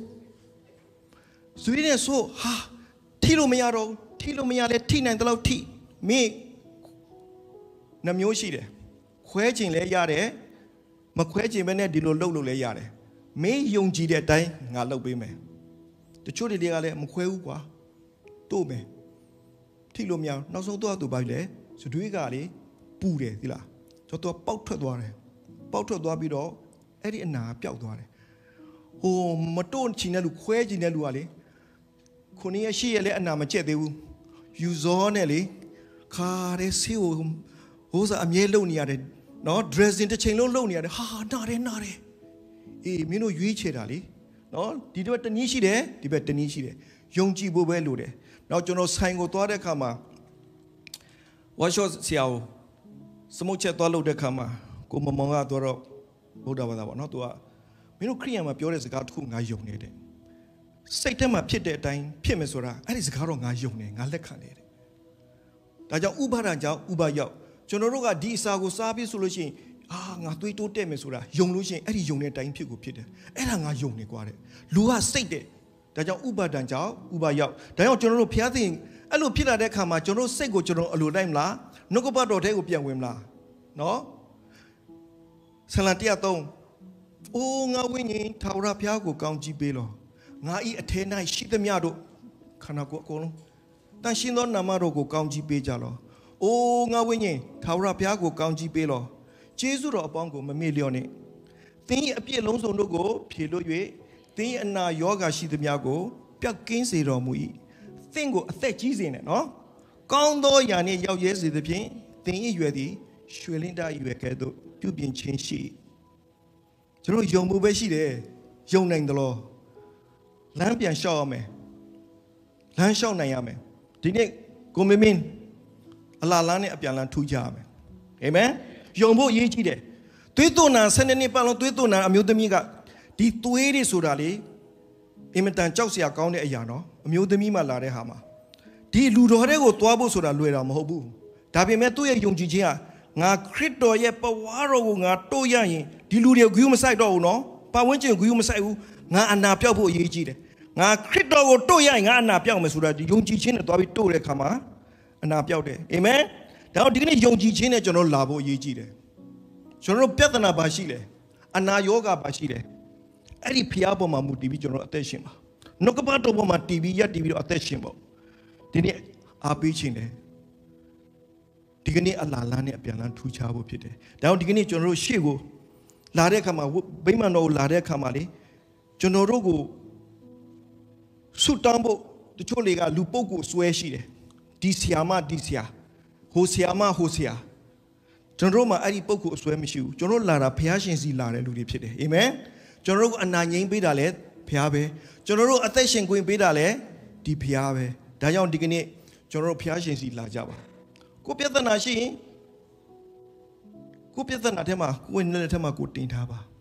ဟာထိလို့မရတော့ထိလို့မရလဲထိနိုင်တယ်လို့ထိမင်းနှမျိုးရှိတယ်ခွဲချင်လဲရတယ်မခွဲချင်ဘဲနဲ့ဒီလိုလှုပ်လို့လဲရတယ်မင်းယုံကြည်တဲ့အတိုင်းငါလှုပ်ပေးမယ်တချို့တွေကလည်းမခွဲဘူးကွာတို့မယ်ထိလို့မရနောက်ဆုံးတော့သူဘာလဲစတွေးကလေပူတယ်သီလားကျွန်တော်ပေါက်ထွက်သွားတယ်ပေါက်ထွက်သွားပြီးတော့အဲ့ဒီအနာပျောက်သွားတယ်ဟိုမတွန့်ချင်တဲ့လူခွဲချင်တဲ့လူကလေ9ရက်10ရက်လည်းအနာမကျက်သေးဘူးယူဇောနဲ့လေခါတဲ့ဆေးဟိုစားအမြဲလုံနေရတယ်နော် dressing တစ်ချိန်လုံးလုံနေရတယ်ဟာနာတယ်အေးမင်းတို့ရွေးချယ်တာလေနော်ဒီဘက်တနည်းရှိတယ်ဒီဘက်တနည်းရှိတယ်ယုံကြည်ဖို့ပဲလိုတယ်နောက်ကျွန်တော်ဆိုင်ကိုသွားတဲ့အခါမှာ workshop ဆရာကိုစမုတ်ချက်သွားလုပ်တဲ့အခါမှာကိုမောင်ကတော့ဗုဒ္ဓဘာသာပေါ့နော်သူကမင်းတို့ခရိယန်မှာပြောတဲ့စကားတစ်ခုငါယုံနေတဲ့စိတ်ထဲမှာဖြစ်တဲ့အတိုင်းဖြစ်မယ်ဆိုတာအဲ့ဒီစကားတော့ငါယုံနေငါလက်ခံနေတဲ့ဒါကြောင့်ဥပါဒံကြောင့်ဥပါရောက်ကျွန်တော်တို့ကဒီအစာကိုစားပြီးဆိုလို့ရှိရင်ငါသွေးတိုးတက်မယ်ဆိုတာယုံလို့ရှိရင်အဲ့ဒီယုံတဲ့အတိုင်းဖြစ်ကိုဖြစ်တယ်အဲ့ဒါငါယုံနေကွာတဲ့လူကစိတ်တဲ့ဒါကြောင့်ဥပါဒံကြောင့်ဥပါရောက်ဒါကြောင့်ကျွန်တော်တို့ဘုရားသခင်အဲ့လိုဖြစ်လာတဲ့အခါမှာကျွန်တော်စိတ်ကိုကျွန်တော်အလိုတိုင်းမလားနှုတ်ကပတ်တော်ထဲကိုပြန်ဝင်မလားနော်ဆလံ103အိုးငါဝိညာဉ်ထာဝရဘုရားကိုကောင်းကြီးပေးလောငါဤအထဲ၌ရှိသမျှတို့ခန္ဓာကိုယ်အကုန်လုံးတန်ရှင်းသောနာမတော်ကိုကောင်းကြီးပေးကြလောအိုးငါဝိညာဉ်ထာဝရဘုရားကိုကောင်းကြီးပေးလောကျေးဇူးတော်အပေါင်းကိုမမေ့လျော့နှင့်သင်၏အပြည့်လုံးစုံတို့ကိုဖြေလွှတ်၍သင်၏အနာရောဂါရှိသမျှကိုပျောက်ကင်းစေတော်မူ၏သင်ကိုအသက်ကြီးစေနဲ့နော်ကောင်းသောယာနှင့်ရောက်ရဲစေသဖြင့်သင်၏ရွယ်သည်ရွှေလင်းတရွယ်ကဲ့သို့ပြုပြင်ခြင်းရှိကျွန်တော်ယုံမှုပဲရှိတယ်ယုံနိုင်တယ်လို့လမ်းပြန်လျှောက်ရမယ်လမ်းလျှောက်နိုင်ရမယ်ဒီနေ့ကိုမင်းအလားလမ်းနဲ့အပြန်လမ်းထူးကြရမယ်အာမင်ယုံဖို့အရေးကြီးတယ်သွေးသွန်းနာ12နှစ်ပတ်လုံးသွေးသွန်းနာအမျိုးသမီးကဒီသွေးတွေဆိုတာလေအင်မတန်ကြောက်စရာကောင်းတဲ့အရာနော်အမျိုးသမီးမှလာတဲ့ဟာမှာဒီလူတော်တွေကိုတွားဖို့ဆိုတာလွယ်တာမဟုတ်ဘူးဒါပေမဲ့သူ့ရဲ့ယုံကြည်ခြင်းကငါခရစ်တော်ရဲ့ပဝါတော်ကိုငါတိုးရရင်ဒီလူတွေကိုဂရုမစိုက်တော့ဘူးနော်ပတ်ဝန်းကျင်ကိုဂရုမစိုက်ဘူးငါအနာပြောက်ဖို့အရေးကြီးတယ်ငါခရစ်တော်ကိုတိုးရရင်ငါအနာပြောက်မယ်ဆိုတာဒီယုံကြည်ခြင်းနဲ့တွားပြီးတိုးတဲ့အခါမှာအနာပြောက်တယ်အာမင်ဒါတော့ဒီကနေ့ယုံကြည်ခြင်းနဲ့ကျွန်တော်လာဖို့အရေးကြီးတယ်ကျွန်တော်ပြဿနာပါရှိလဲအနာယောဂပါရှိတယ်အဲ့ဒီဖျားပေါ်မှာမူတည်ပြီးကျွန်တော်အသက်ရှင်ပါနှုတ်ကပတ်တော်ပေါ်မှာတည်ပြီးရက်တည်ပြီးတော့အသက်ရှင်ပေါ့ဒီနေ့အားပေးခြင်းတယ်ဒီကနေ့အလားလမ်းနဲ့အပြန်လမ်းထူးခြားဖို့ဖြစ်တယ်ဒါကြောင့်ဒီကနေ့ကျွန်တော်တို့ရှေ့ကိုလာတဲ့အခါမှာဗိမာန်တော်ကိုလာတဲ့အခါမှာလေကျွန်တော်တို့ကိုဆုတောင်းဖို့တချို့တွေကလူပုဂ္ဂိုလ်စွဲရှိတယ်ဒီဆရာမဒီဆရာဟိုဆရာမဟိုဆရာကျွန်တော်တို့မှာအဲ့ဒီပုဂ္ဂိုလ်အစွဲမရှိဘူးကျွန်တော်လာတာဘုရားရှင်စီလာတဲ့လူတွေဖြစ်တယ်အာမင်ကျွန်တော်တို့အနာငြိမ်းပေးတာလဲဘုရားပဲကျွန်တော်တို့အသက်ရှင်ခွင့်ပေးတာလဲဒီဘုရားပဲဒါကြောင့်ဒီကနေ့ကျွန်တော်တို့ဘုရားရှင်စီလာကြပါကိုပြဿနာရှိရင်ကိုပြဿနာထဲမှာကိုယ်နဲ့ထဲမှာကိုတင်ထားပါ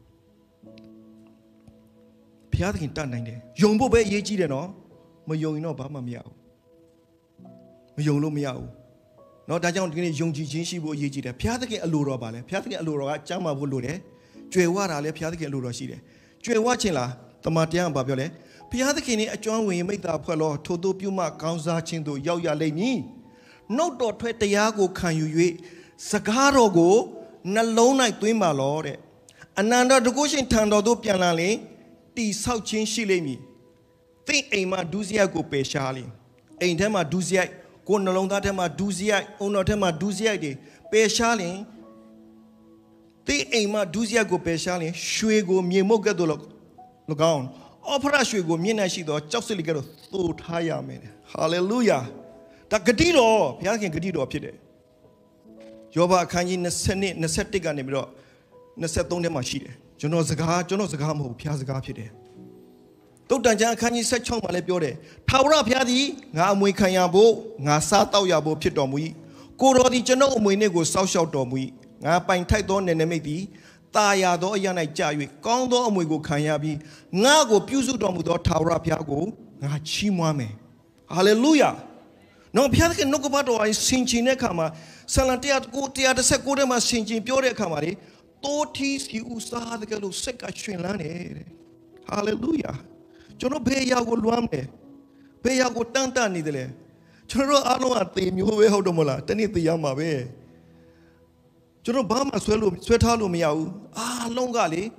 ဘုရားသခင်တတ်နိုင်တယ်ယုံဖို့ပဲအရေးကြီးတယ်နော်မယုံရင်တော့ဘာမှမရဘူးမယုံလို့မရဘူးနော်ဒါကြောင့်ဒီကနေ့ယုံကြည်ခြင်းရှိဖို့အရေးကြီးတယ်ဘုရားသခင်အလိုတော်ပါလဲဘုရားသခင်အလိုတော်ကကြားမှာဖို့လိုတယ်ကြွယ်ဝတာလဲဘုရားသခင်အလိုတော်ရှိတယ်ကြွယ်ဝခြင်းလားတမန်တရားကဘာပြောလဲဘုရားသခင်နဲ့အကျွမ်းဝင်မိတ္တာဖွဲ့လို့ထိုတို့ပြုမှကောင်းစားခြင်းတို့ရောက်ရလိမ့်မည်နှုတ်တော်ထွက်တရားကိုခံယူ၍စကားတော်ကိုနှလုံး၌သွင်းပါလောတဲ့အနန္တတကုရှင်ထံတော်သို့ပြန်လာရင်တိဆောက်ခြင်းရှိလိမ့်မည်သင်အိမ်မှာဒုစရိုက်ကိုပယ်ရှားလိမ့်အိမ်ထဲမှာဒုစရိုက်ကိုနှလုံးသားထဲမှာဒုစရိုက်အုံတော်ထဲမှာဒုစရိုက်တွေပယ်ရှားရင်သင်အိမ်မှာဒုစရိုက်ကိုပယ်ရှားရင်ရွှေကိုမြေမုတ်ကဲ့သို့၎င်းအော်ဖရရွှေကိုမျက်နှာရှိသောကြောက်စစ်လီကဲ့သို့သို့ထားရမယ်ဟာလေလုယာဒါဂတိတော်ဘုရားခင်ဂတိတော်ဖြစ်တယ်ယောဘအခန်းကြီး20 21ကနေပြီးတော့23ထဲမှာရှိတယ်ကျွန်တော်စကားမဟုတ်ဘုရားစကားဖြစ်တယ်တုတ်တန်ကျမ်းအခန်းကြီး16မှာလည်းပြောတယ်ထာဝရဘုရားသည်ငါအမွေခံရဖို့ငါစားတောက်ရဖို့ဖြစ်တော်မူ၏ကိုတော်သည်ကျွန်ုပ်အမွေနှင့်ကိုစောက်ရှောက်တော်မူ၏ငါပိုင်ထိုက်သောနယ်နိမိတ်သည်တာယာသောအရာ၌ကြာ၍ကောင်းသောအမွေကိုခံရပြီးငါကိုပြုစုတော်မူသောထာဝရဘုရားကိုငါချီးမွမ်းမယ်ဟာလေလုယာနော်ဘုရားကနှုတ်ကပတ်တော်အဆင်ခြင်တဲ့အခါမှာဆလံ119ထဲမှာဆင်ခြင်ပြောတဲ့အခါမှာလေ Tortis you saw the gallows sick at Shinlane. Hallelujah. Jono Beyago Luamne. Beyago Tanta Nidle. Choro Alo at the Muwe Hodomola, Tanit the Yamabe. Jono Bama Swetalo Miau. Longali.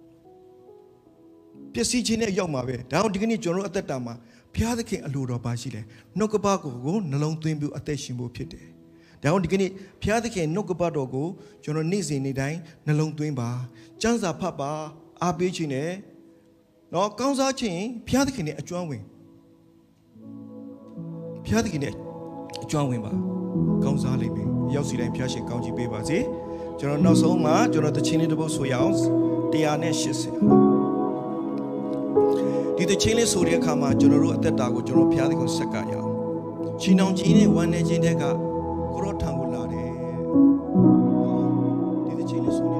Piacine Yomabe. Down Digni Jono at the Dama. Pia the king allure Bashile. Nokabago go, Nalong Twimbu Ateshimbo Pite. Down Digni Pia the king Nokabado go, Jono Nizi Nidine, Nalong Twimba. Janza Papa, Abijine. No, comes out chain, Pia the king at John Wing. Pia the king at John Wimba. Comes out living. Yosi and Piashi County Babazi. Jono no so much, Jono the Chini de Bosoyals. They are neshes. Did the Chile Soria Kama, General at the Dago, General Piadico Sakaya. Chinon Gene, one engine dega, Corotangulare. Did the Chile Soria?